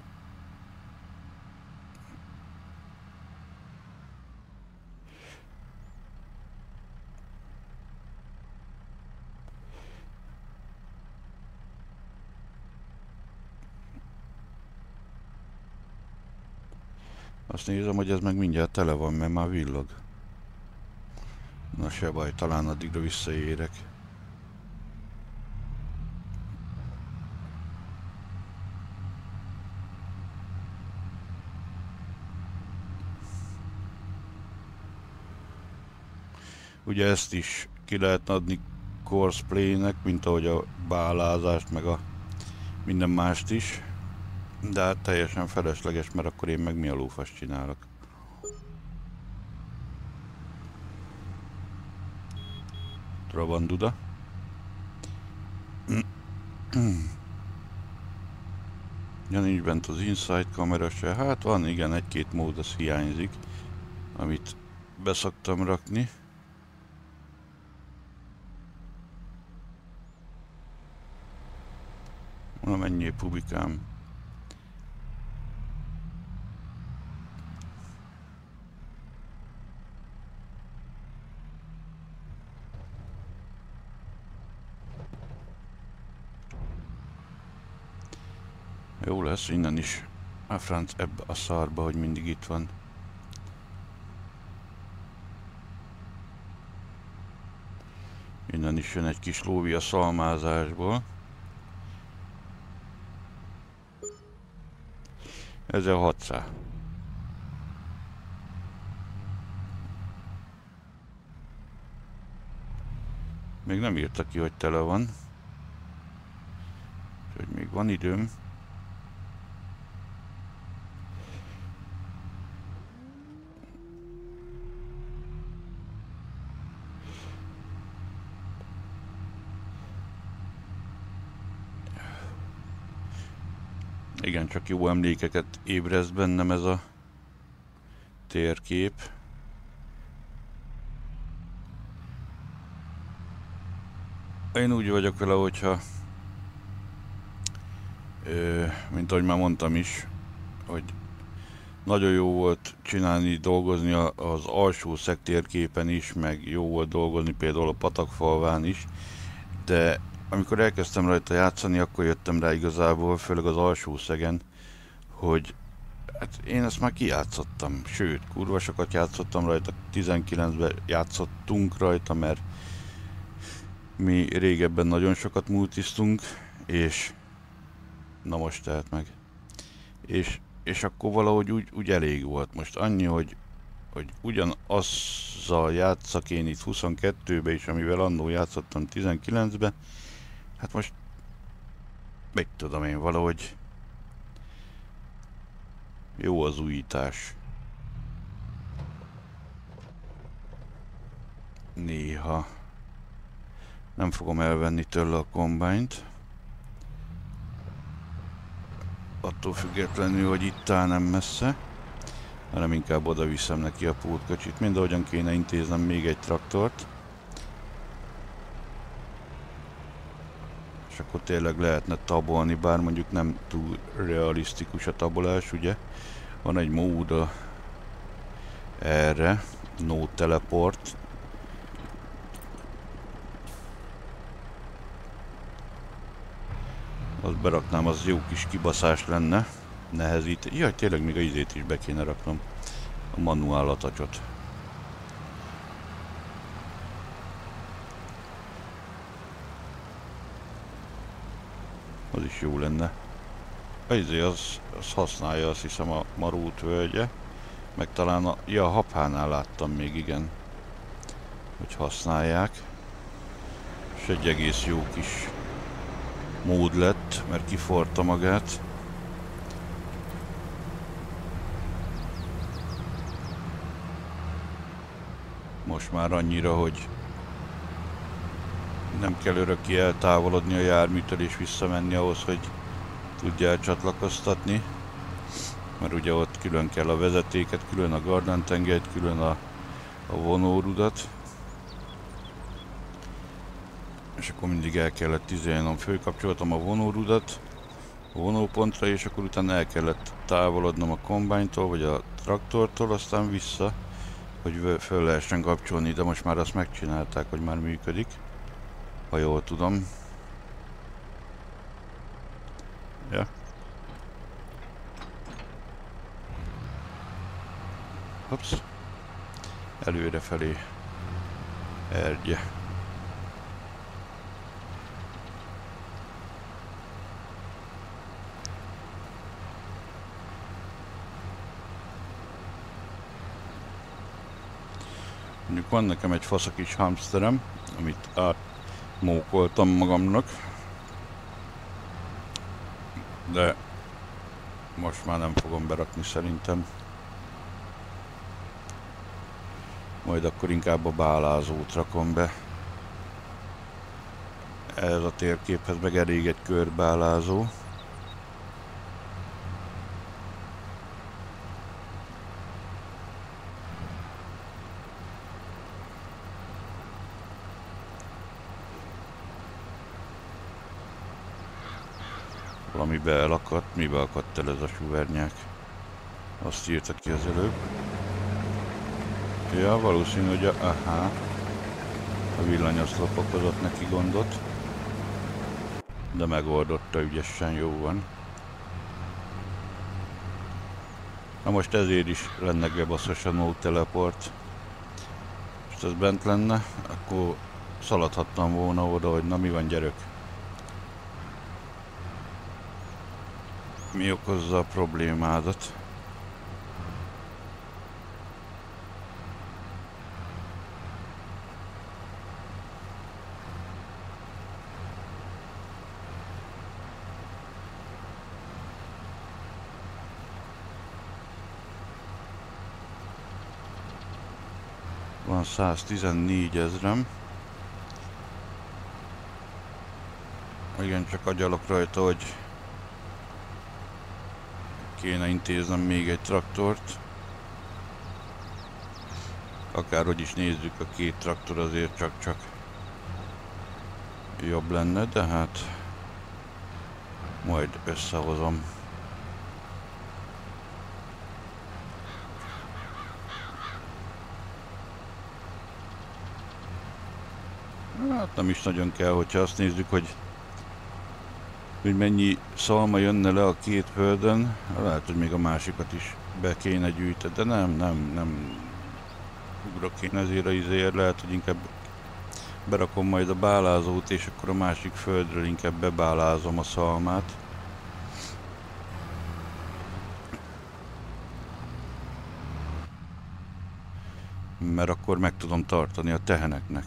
Azt nézem, hogy ez meg mindjárt tele van, mert már villog. Na se baj, talán addigra visszaérek. Ugye ezt is ki lehetne adni courseplay-nek, mint ahogy a bálázást, meg a minden mást is. De hát teljesen felesleges, mert akkor én meg mi a lófasz csinálok. Trabanduda. Ja, nincs bent az Inside kamera se. Hát van, igen, egy-két mód az hiányzik, amit beszoktam rakni. Valamennyi publikám. Jó lesz innen is. A franc ebbe a szarba, hogy mindig itt van. Innen is jön egy kis lóvi a szalmázásból. Ez a 600. Még nem írta ki, hogy tele van. Úgyhogy még van időm. Igen, csak jó emlékeket ébreszt bennem ez a térkép. Én úgy vagyok vele, hogyha mint ahogy már mondtam is, hogy nagyon jó volt csinálni, dolgozni az alsó térképen is, meg jó volt dolgozni például a patakfalván is, de amikor elkezdtem rajta játszani, akkor jöttem rá igazából, főleg az alsó szegen, hogy hát én ezt már kijátszottam, sőt, kurva sokat játszottam rajta, 19-ben játszottunk rajta, mert mi régebben nagyon sokat multiztunk, és na most tehet meg. És akkor valahogy úgy elég volt. Most annyi, hogy ugyanazzal játszak én itt 22-be is, amivel annó játszottam 19-be, hát most meg tudom én, valahogy jó az újítás. Néha nem fogom elvenni tőle a kombányt. Attól függetlenül, hogy itt áll nem messze, hanem inkább oda viszem neki a pótkocsit. Mindahogyan kéne intéznem még egy traktort. És akkor tényleg lehetne tabolni, bár mondjuk nem túl realisztikus a tabolás, ugye? Van egy mód erre, no teleport. Azt beraknám, az jó kis kibaszás lenne. Nehezít. Jaj, tényleg még a izét is be kéne raknom. A manuál atacsot. Az is jó lenne. A izé az használja, azt hiszem, a Marót völgye. Meg talán a Haphánál láttam még, igen. Hogy használják. És egy egész jó kis mód lett, mert kiforta magát. Most már annyira, hogy nem kell örökké eltávolodni a járműtől és visszamenni ahhoz, hogy tudja csatlakoztatni. Mert ugye ott külön kell a vezetéket, külön a gardántengelyt, külön a vonórudat. És akkor mindig el kellett izélnom, fölkapcsoltam a vonórudat a vonópontra, és akkor utána el kellett távolodnom a kombánytól, vagy a traktortól, aztán vissza, hogy föl lehessen kapcsolni, de most már azt megcsinálták, hogy már működik, ha jól tudom. Ja. Hops. Előrefelé. Erdje. Mondjuk van nekem egy fasz a kis hamsterem, amit átmókoltam magamnak, de most már nem fogom berakni szerintem. Majd akkor inkább a bálázót rakom be. Ez a térképhez meg elég egy körbálázó. Valamibe elakadt. Mibe akadt el ez a suvernyák? Azt írta ki az előbb. Ja, valószínű, hogy a villanyoszlop okozott neki gondot. De megoldotta ügyesen, jó van. Na most ezért is lenne gebaszos a no teleport. Most ez bent lenne, akkor szaladhattam volna oda, hogy na mi van, gyerek. Mi okozza a problémádat? Van 114 000. Igen, csak agyalok rajta, hogy kéne intéznem még egy traktort. Akárhogy is nézzük, a két traktor azért csak jobb lenne, de hát majd összehozom. Hát nem is nagyon kell, hogyha azt nézzük, hogy mennyi szalma jönne le a két földön. Lehet, hogy még a másikat is be kéne gyűjteni, de nem ugrok én ezért a izéért. Lehet, hogy inkább berakom majd a bálázót, és akkor a másik földről inkább bebálázom a szalmát. Mert akkor meg tudom tartani a teheneknek.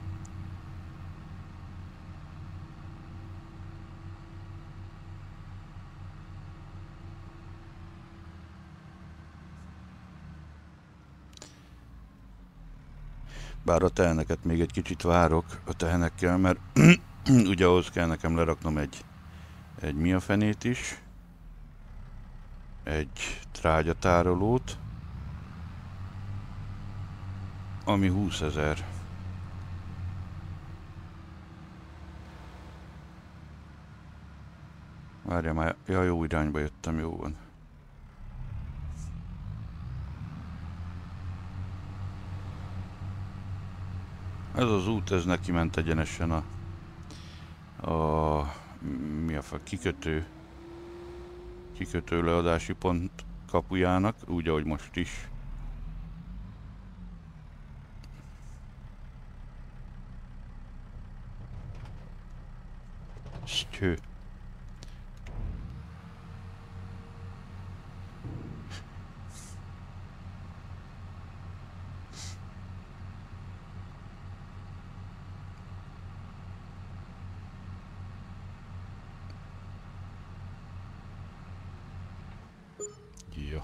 Bár a teheneket még egy kicsit várok a tehenekkel, mert ugye ahhoz kell nekem leraknom egy mi a fenét is, egy trágyatárolót, ami 20 000. Várja már, ja, jó irányba jöttem, jó van. Ez az út, ez neki ment egyenesen a kikötő leadási pont kapujának, úgy ahogy most is. Sztyő. Jó.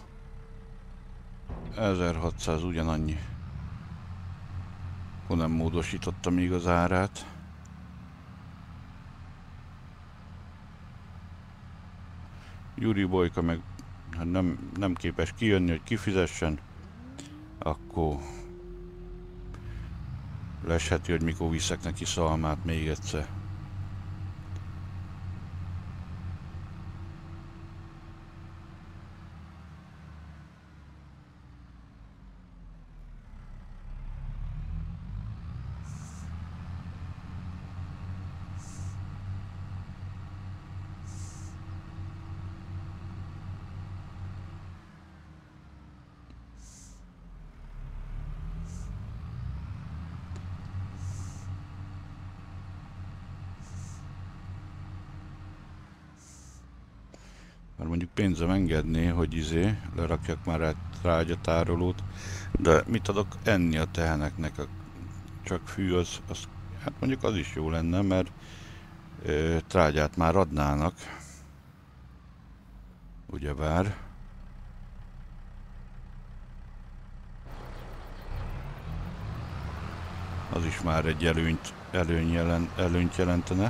1600 ugyanannyi. Akkor nem módosítottam még az árát. Gyuri Bolyka meg nem képes kijönni, hogy kifizessen. Akkor lesheti, hogy mikor viszek neki szalmát még egyszer. Mert mondjuk pénzem engedné, hogy lerakjak már egy trágyatárolót, de mit adok enni a teheneknek? Csak fű az hát mondjuk az is jó lenne, mert trágyát már adnának. Ugyebár. Az is már egy előnyt jelentene.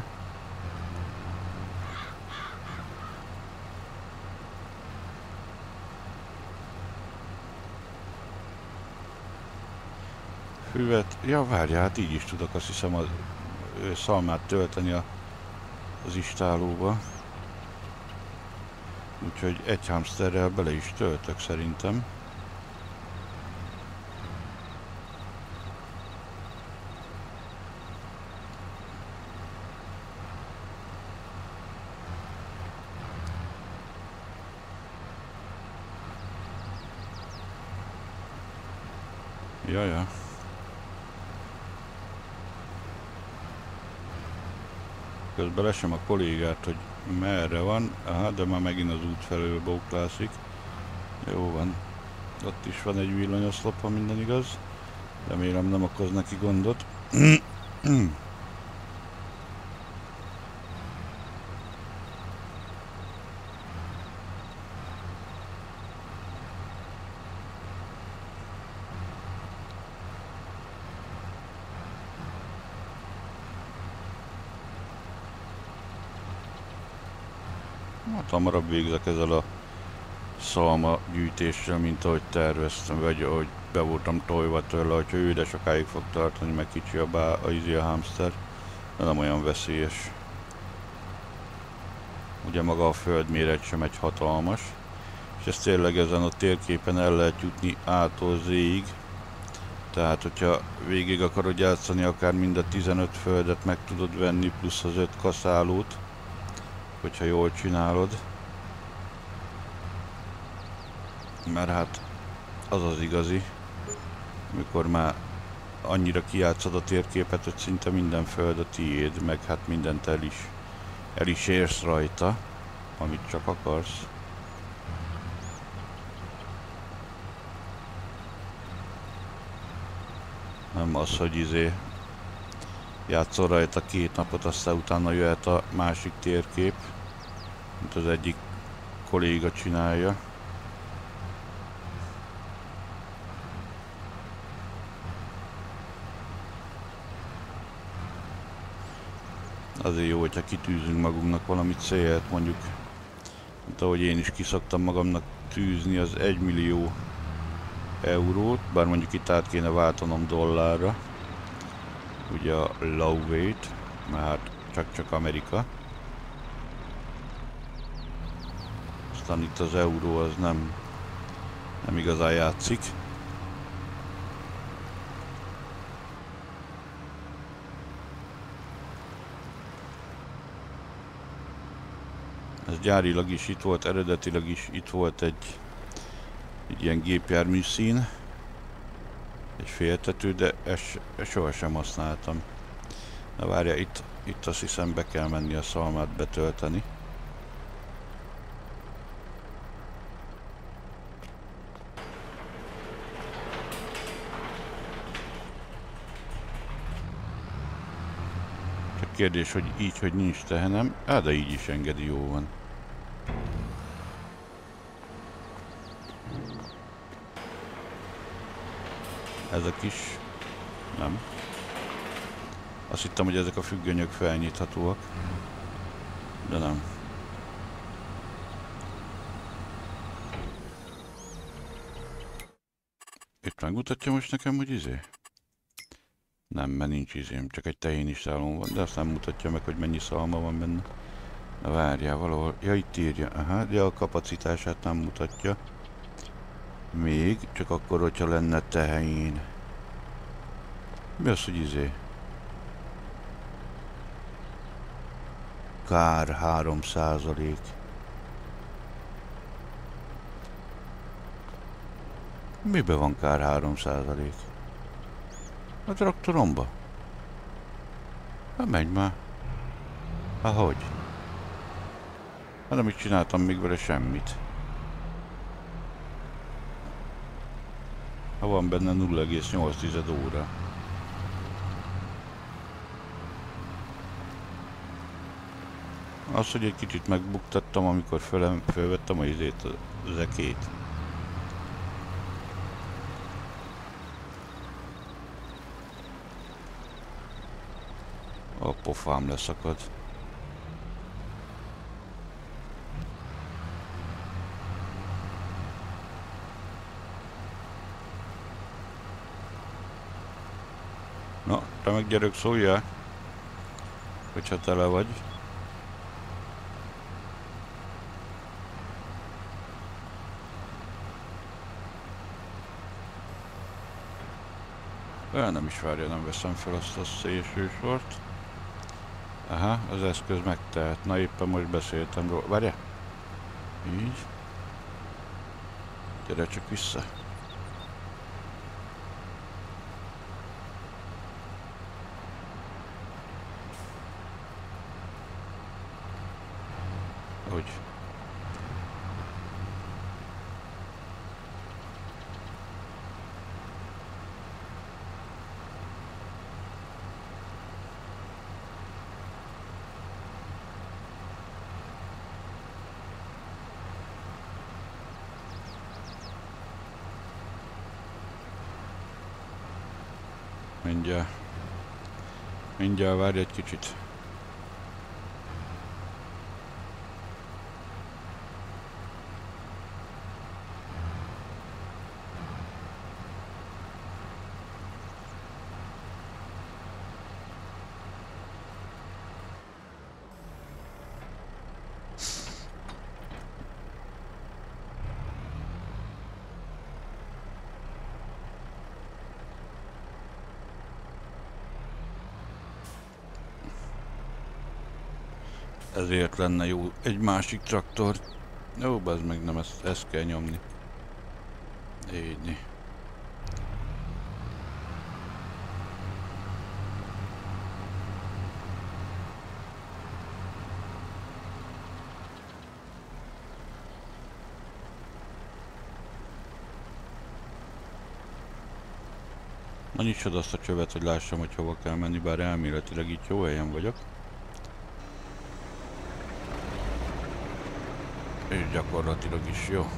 Füvet, ja várjál, hát így is tudok azt hiszem a szalmát tölteni az istálóba. Úgyhogy egy hamsterrel bele is töltök szerintem. Jaja. Közben lesem a kollégát, hogy merre van. Aha, de már megint az út felől bóklászik. Jó van. Ott is van egy villanyoszlop, ha minden igaz. Remélem nem okoz neki gondot. Hát hamarabb végzek ezzel a szalma gyűjtéssel, mint ahogy terveztem, vagy ahogy be voltam tojva tőle, hogyha ő de sokáig fog tartani, meg kicsi a hamster, de nem olyan veszélyes. Ugye maga a földméret sem egy hatalmas, és ezt tényleg ezen a térképen el lehet jutni A-tól Z-ig, tehát hogyha végig akarod játszani, akár mind a 15 földet meg tudod venni, plusz az 5 kaszálót, hogyha jól csinálod. Mert hát az az igazi, amikor már annyira kijátszod a térképet, hogy szinte minden föld a tiéd, meg hát mindent el is érsz rajta, amit csak akarsz. Nem az, hogy játszol rajta 2 napot, aztán utána jöhet a másik térkép, mint az egyik kolléga csinálja. Azért jó, hogyha kitűzünk magunknak valami célt, mondjuk, mint ahogy én is kiszoktam magamnak tűzni az 1 millió eurót, bár mondjuk itt át kéne váltanom dollárra, ugye a low weight, mert csak Amerika. Aztán itt az euró az nem igazán játszik. Ez gyárilag is itt volt, eredetileg is itt volt egy ilyen gépjármű szín, egy féltető, de ezt sohasem használtam. Na várja, itt azt hiszem be kell menni a szalmát betölteni. Csak kérdés, hogy így, hogy nincs tehenem. De így is engedi, jó van. Ezek is nem. Azt hittem, hogy ezek a függönyök felnyithatóak, de nem. Itt megmutatja most nekem, hogy Nem, mert nincs csak egy tehén is szálon van, de azt nem mutatja meg, hogy mennyi szalma van benne. Na várjál, valahol, ja itt írja, aha, de a kapacitását nem mutatja. Még, csak akkor, hogyha lenne tehén. Mi az, hogy Kár 3%. Miben van kár 3%? A traktoromba? Hát menj már. Ahogy? Hát nem is csináltam még vele semmit. Ha van benne 0,8 óra. Az, hogy egy kicsit megbuktattam, amikor fölvettem az ekét. A pofám leszakad. Na, te meg gyerek, szóljál, hogyha tele vagy. Nem is várja, nem veszem fel azt a szélső sort. Aha, az eszköz megtelt. Na éppen most beszéltem róla. Várja? Így. Gyere csak vissza. Hogy? Mindjárt várj egy kicsit. Ezért lenne jó egy másik traktor. Jó, bazd meg, nem ezt kell nyomni. Így. Na nyissad azt a csövet, hogy lássam, hogy hova kell menni, bár elméletileg itt jó helyen vagyok. És gyakorlatilag is jó.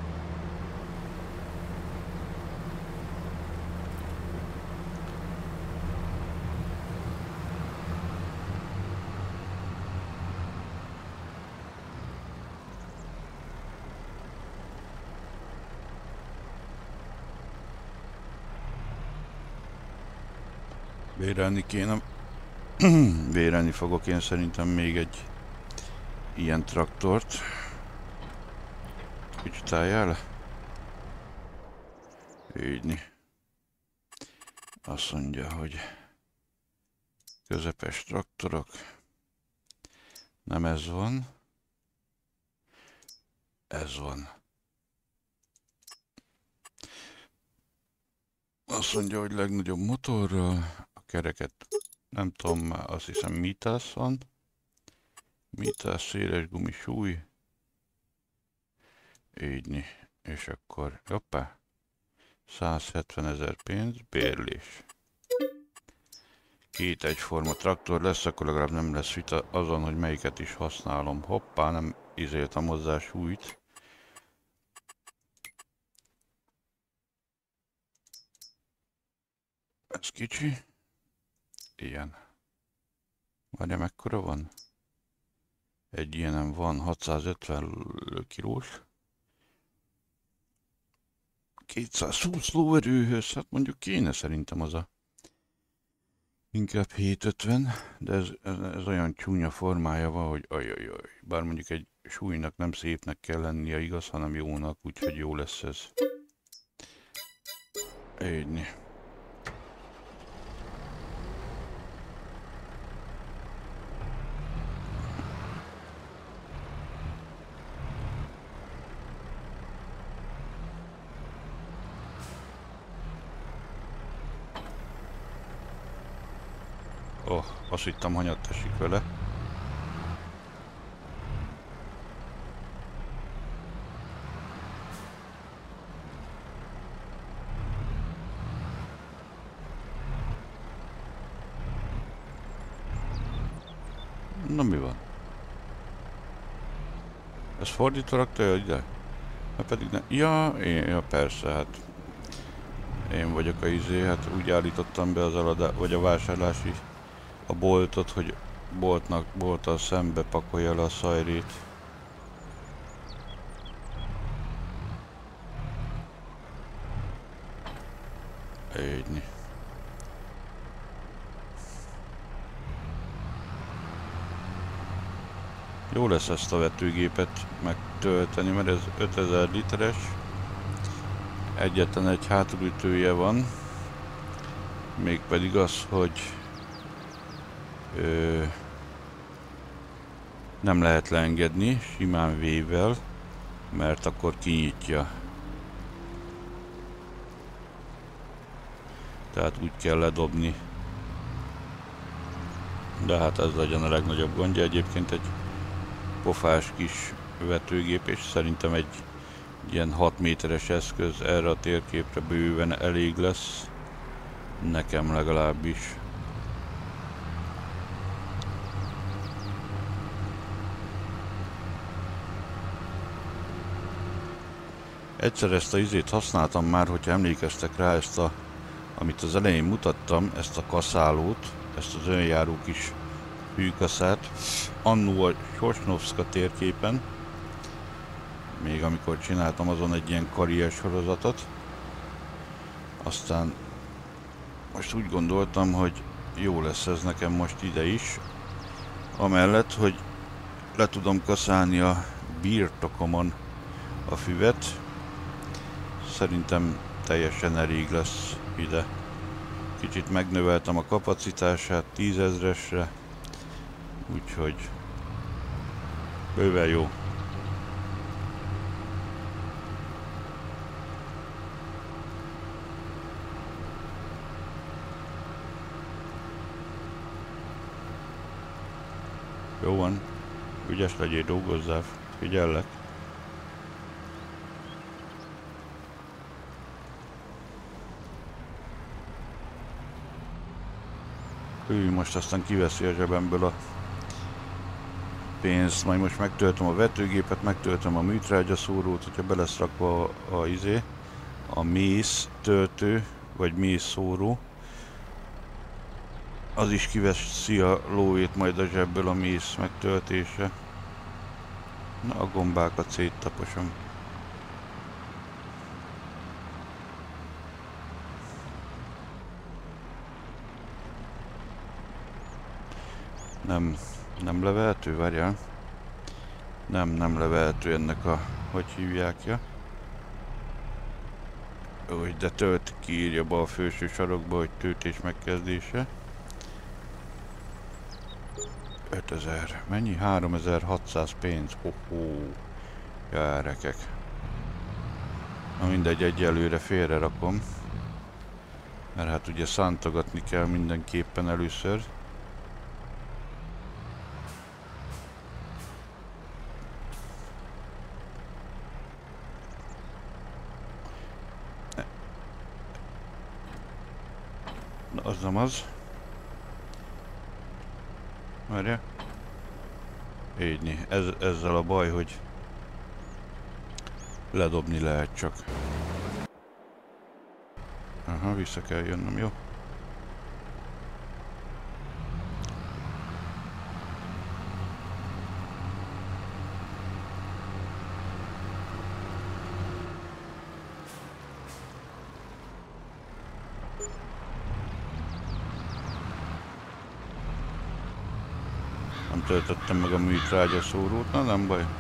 Vérelni kéne. Vérelni fogok én szerintem még egy ilyen traktort. Kicsit álljál. Így. Azt mondja, hogy közepes traktorok. Nem ez van. Ez van. Azt mondja, hogy legnagyobb motorral. A kereket nem tudom, azt hiszem Mitas van. Mitas széles gumisúly. Így, és akkor, hoppá, 170 000 pénz, bérlés. Két egyforma traktor lesz, akkor legalább nem lesz vita azon, hogy melyiket is használom. Hoppá, nem izéltem hozzá súlyt. Ez kicsi. Ilyen. Várja, mekkora van? Egy ilyenem van, 650 kilós. 220 lóerőhöz, hát mondjuk kéne szerintem az a... Inkább 750, de ez olyan csúnya formája van, hogy ajajaj. Bár mondjuk egy súlynak nem szépnek kell lennie, igaz, hanem jónak, úgyhogy jó lesz ez. Így. Azt hittem, hanyat teszik vele. Na mi van? Ez fordítva rakta ide? Hát pedig ne... Ja, persze, hát... Én vagyok a izé, hát úgy állítottam be az aladá... vagy a vásárlási... a boltot, hogy bolttal szembe pakolja le a szajrét. Így. Jó lesz ezt a vetőgépet megtölteni, mert ez 5000 literes. Egyetlen egy hátulütője van. Mégpedig az, hogy nem lehet leengedni simán V-vel, mert akkor kinyitja. Tehát úgy kell ledobni. De hát ez legyen a legnagyobb gondja. Egyébként egy pofás kis vetőgép, és szerintem egy ilyen 6 méteres eszköz erre a térképre bőven elég lesz. Nekem legalábbis. Egyszer ezt a izét használtam már, hogyha emlékeztek rá, amit az elején mutattam, ezt a kaszálót, ezt az önjáró kis hűkaszát, annó a Sosnovszka térképen, még amikor csináltam azon egy ilyen karrier sorozatot. Aztán most úgy gondoltam, hogy jó lesz ez nekem most ide is, amellett, hogy le tudom kaszálni a birtokomon a füvet. Szerintem teljesen elég lesz ide. Kicsit megnöveltem a kapacitását 10 000-esre, úgyhogy bőven jó. Jó van, ügyes legyél, dolgozzál, figyellek. Ő most aztán kiveszi a zsebemből a pénzt, majd most megtöltöm a vetőgépet, megtöltöm a műtrágyaszórót, hogyha be lesz rakva a mész töltő, vagy mész szóró. Az is kiveszi a lóvét majd a zsebből a mész megtöltése. Na, a gombákat széttaposom. Nem levehető, várjál. Nem levehető ennek a, hogy hívják-ja. Úgy, de kiírja be a felső sarokba, hogy töltés megkezdése. 5000. Mennyi? 3600 pénz. Hoho. Járekek. Na mindegy, egyelőre félre rakom. Mert hát ugye szántogatni kell mindenképpen először. Na, az nem az. Várja. Így, ezzel a baj, hogy ledobni lehet csak. Aha, vissza kell jönnöm, jó? Nem töltöttem meg a műtrágyaszórót, na nem baj.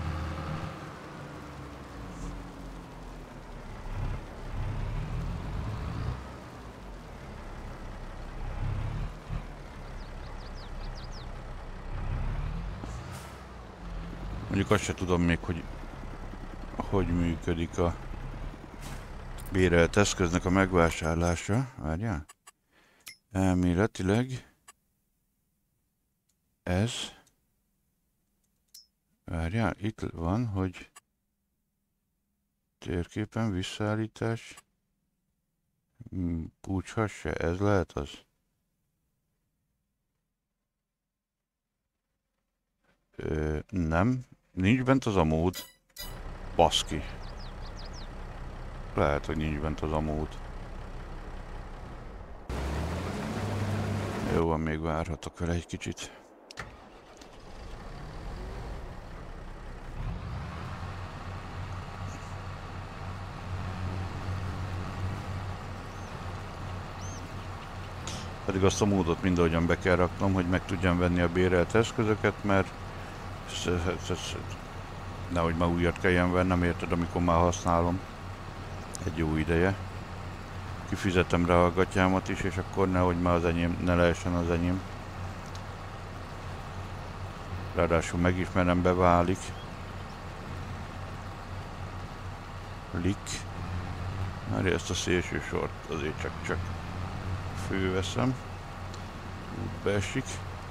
Mondjuk azt se tudom még, hogy működik a bérelt eszköznek a megvásárlása. Várjál? Elméletileg ez. Várjál, itt van, hogy térképen visszaállítás. Pucshas se, ez lehet az? Nem, nincs bent az a mód. Baszki. Lehet, hogy nincs bent az a mód. Jó van, még várhatok vele egy kicsit. Pedig azt a módot mindahogyan be kell raknom, hogy meg tudjam venni a bérelt eszközöket, mert nehogy már újat kelljen vennem, érted, amikor már használom egy jó ideje. Kifizetem rá a gatyámat is, és akkor nehogy már az enyém, ne lehessen az enyém. Ráadásul megismerembe válik. Lik. Már ezt a szélső sort azért csak főveszem. Útba esik.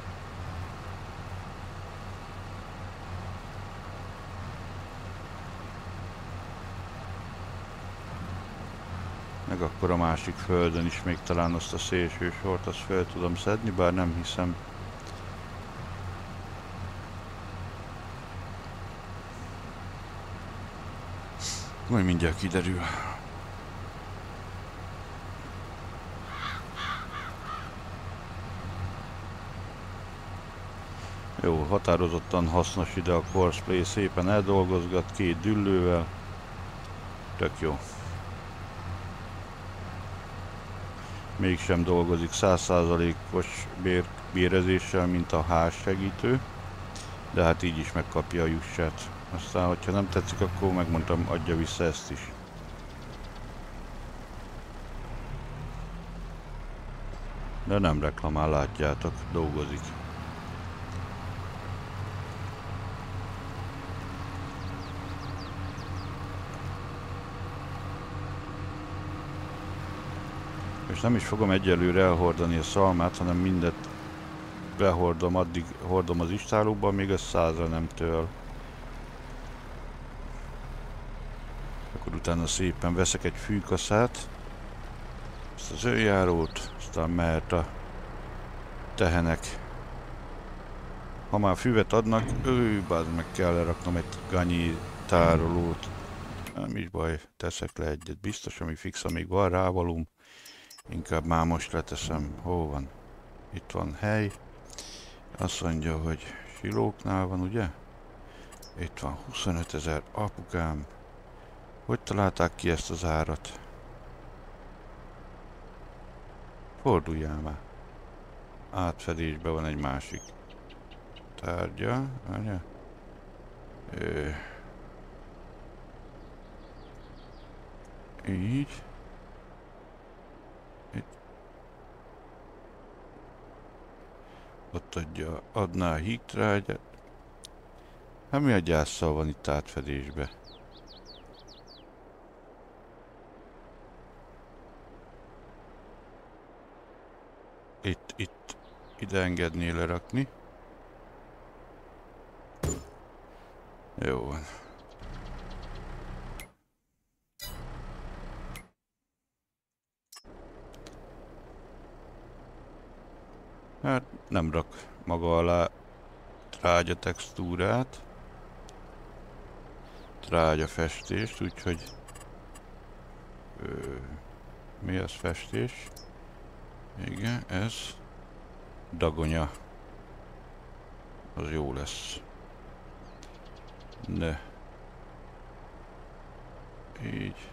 Meg akkor a másik földön is még talán azt a szélső sort azt fel tudom szedni, bár nem hiszem. Majd mindjárt kiderül. Jó, határozottan hasznos ide a Courseplay, szépen eldolgozgat 2 düllővel. Tök jó. Mégsem dolgozik 100%-os bérezéssel, mint a ház segítő, de hát így is megkapja a jussát. Aztán, hogyha nem tetszik, akkor megmondtam, adja vissza ezt is. De nem reklamál, látjátok, dolgozik. És nem is fogom egyelőre elhordani a szalmát, hanem mindet behordom, addig hordom az istálóba, még ez 100-ra nem től. Akkor utána szépen veszek egy fűkaszát, ezt az önjárót, aztán mehet a tehenek. Ha már füvet adnak, bázd meg, kell leraknom egy ganyi tárolót. Nem is baj, teszek le egyet, biztos, ami fix, amíg van rávalóm. Inkább már most leteszem. Hol van? Itt van hely. Azt mondja, hogy Silóknál van, ugye? Itt van 25 000, apukám. Hogy találták ki ezt az árat? Forduljál már. Átfedésben van egy másik tárgya. Várja. Így. Ott adná a hígtrágyát. Hát mi a gyászsal van itt átfedésbe? Itt ide engednél lerakni. Jó van. Hát nem rak maga alá trágya textúrát, trágya festést, úgyhogy mi az festés? Igen, ez dagonya. Az jó lesz. Ne. Így.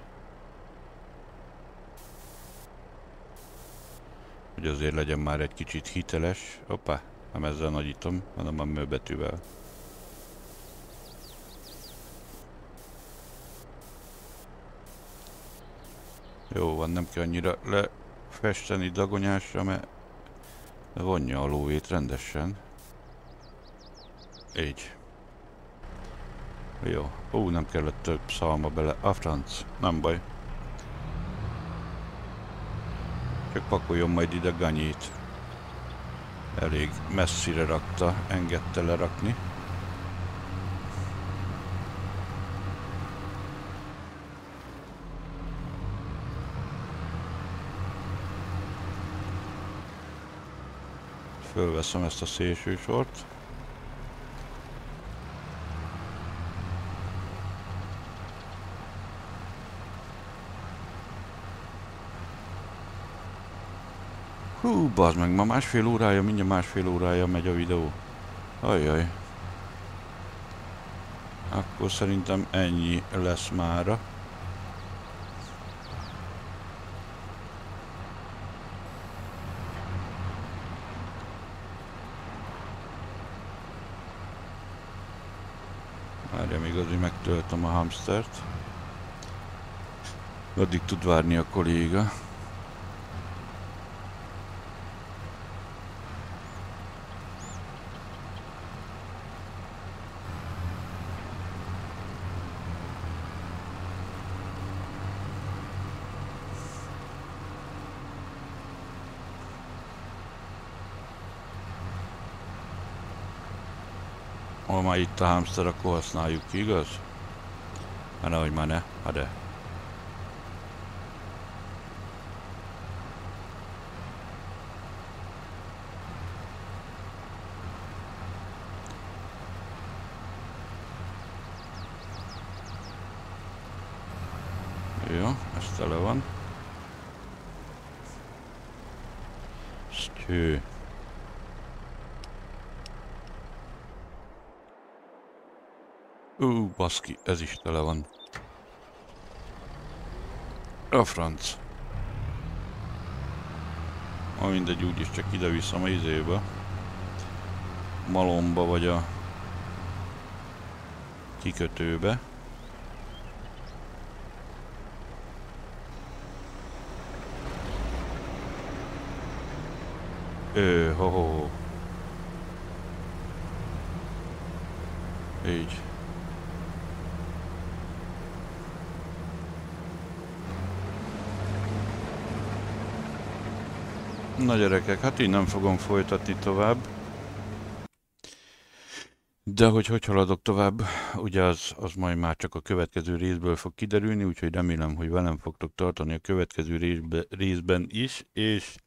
Hogy azért legyen már egy kicsit hiteles. Hoppá, nem ezzel nagyítom, hanem a mőbetűvel. Jó van, nem kell annyira lefesteni dagonyásra, mert vonja a lóvét rendesen. Így. Jó. Nem kellett több szalma bele. A franc, nem baj. Csak pakoljon majd ide ganyit. Elég messzire rakta, engedte lerakni. Fölveszem ezt a szélső sort. Hú, bazd meg, ma másfél órája, mindjárt másfél órája megy a videó. Ajjaj. Akkor szerintem ennyi lesz mára. Várja, még azért megtöltöm a hamstert. Addig tud várni a kolléga. Ha már itt a hamster, akkor használjuk ki, igaz? Hát nehogy már ne, hát de. Jó, ez tele van. Hű. Baszki, ez is tele van. A franc. Mindegy, úgyis csak ide viszem a izébe. Malomba vagy a kikötőbe. Ho. Így. Na gyerekek, hát így nem fogom folytatni tovább. De hogy haladok tovább, ugye az majd már csak a következő részből fog kiderülni, úgyhogy remélem, hogy velem fogtok tartani a következő részben is, és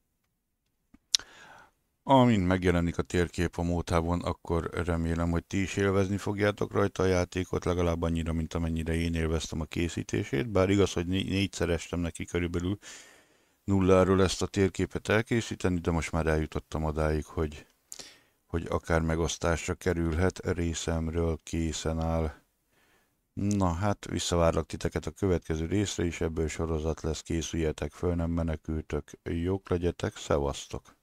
amint megjelenik a térkép a módában, akkor remélem, hogy ti is élvezni fogjátok rajta a játékot, legalább annyira, mint amennyire én élveztem a készítését, bár igaz, hogy négyszer estem neki körülbelül nulláról ezt a térképet elkészíteni, de most már eljutottam odáig, hogy akár megosztásra kerülhet, részemről készen áll. Na hát, visszavárlak titeket a következő részre is, ebből sorozat lesz, készüljetek föl, nem menekültök, jók legyetek, szevasztok!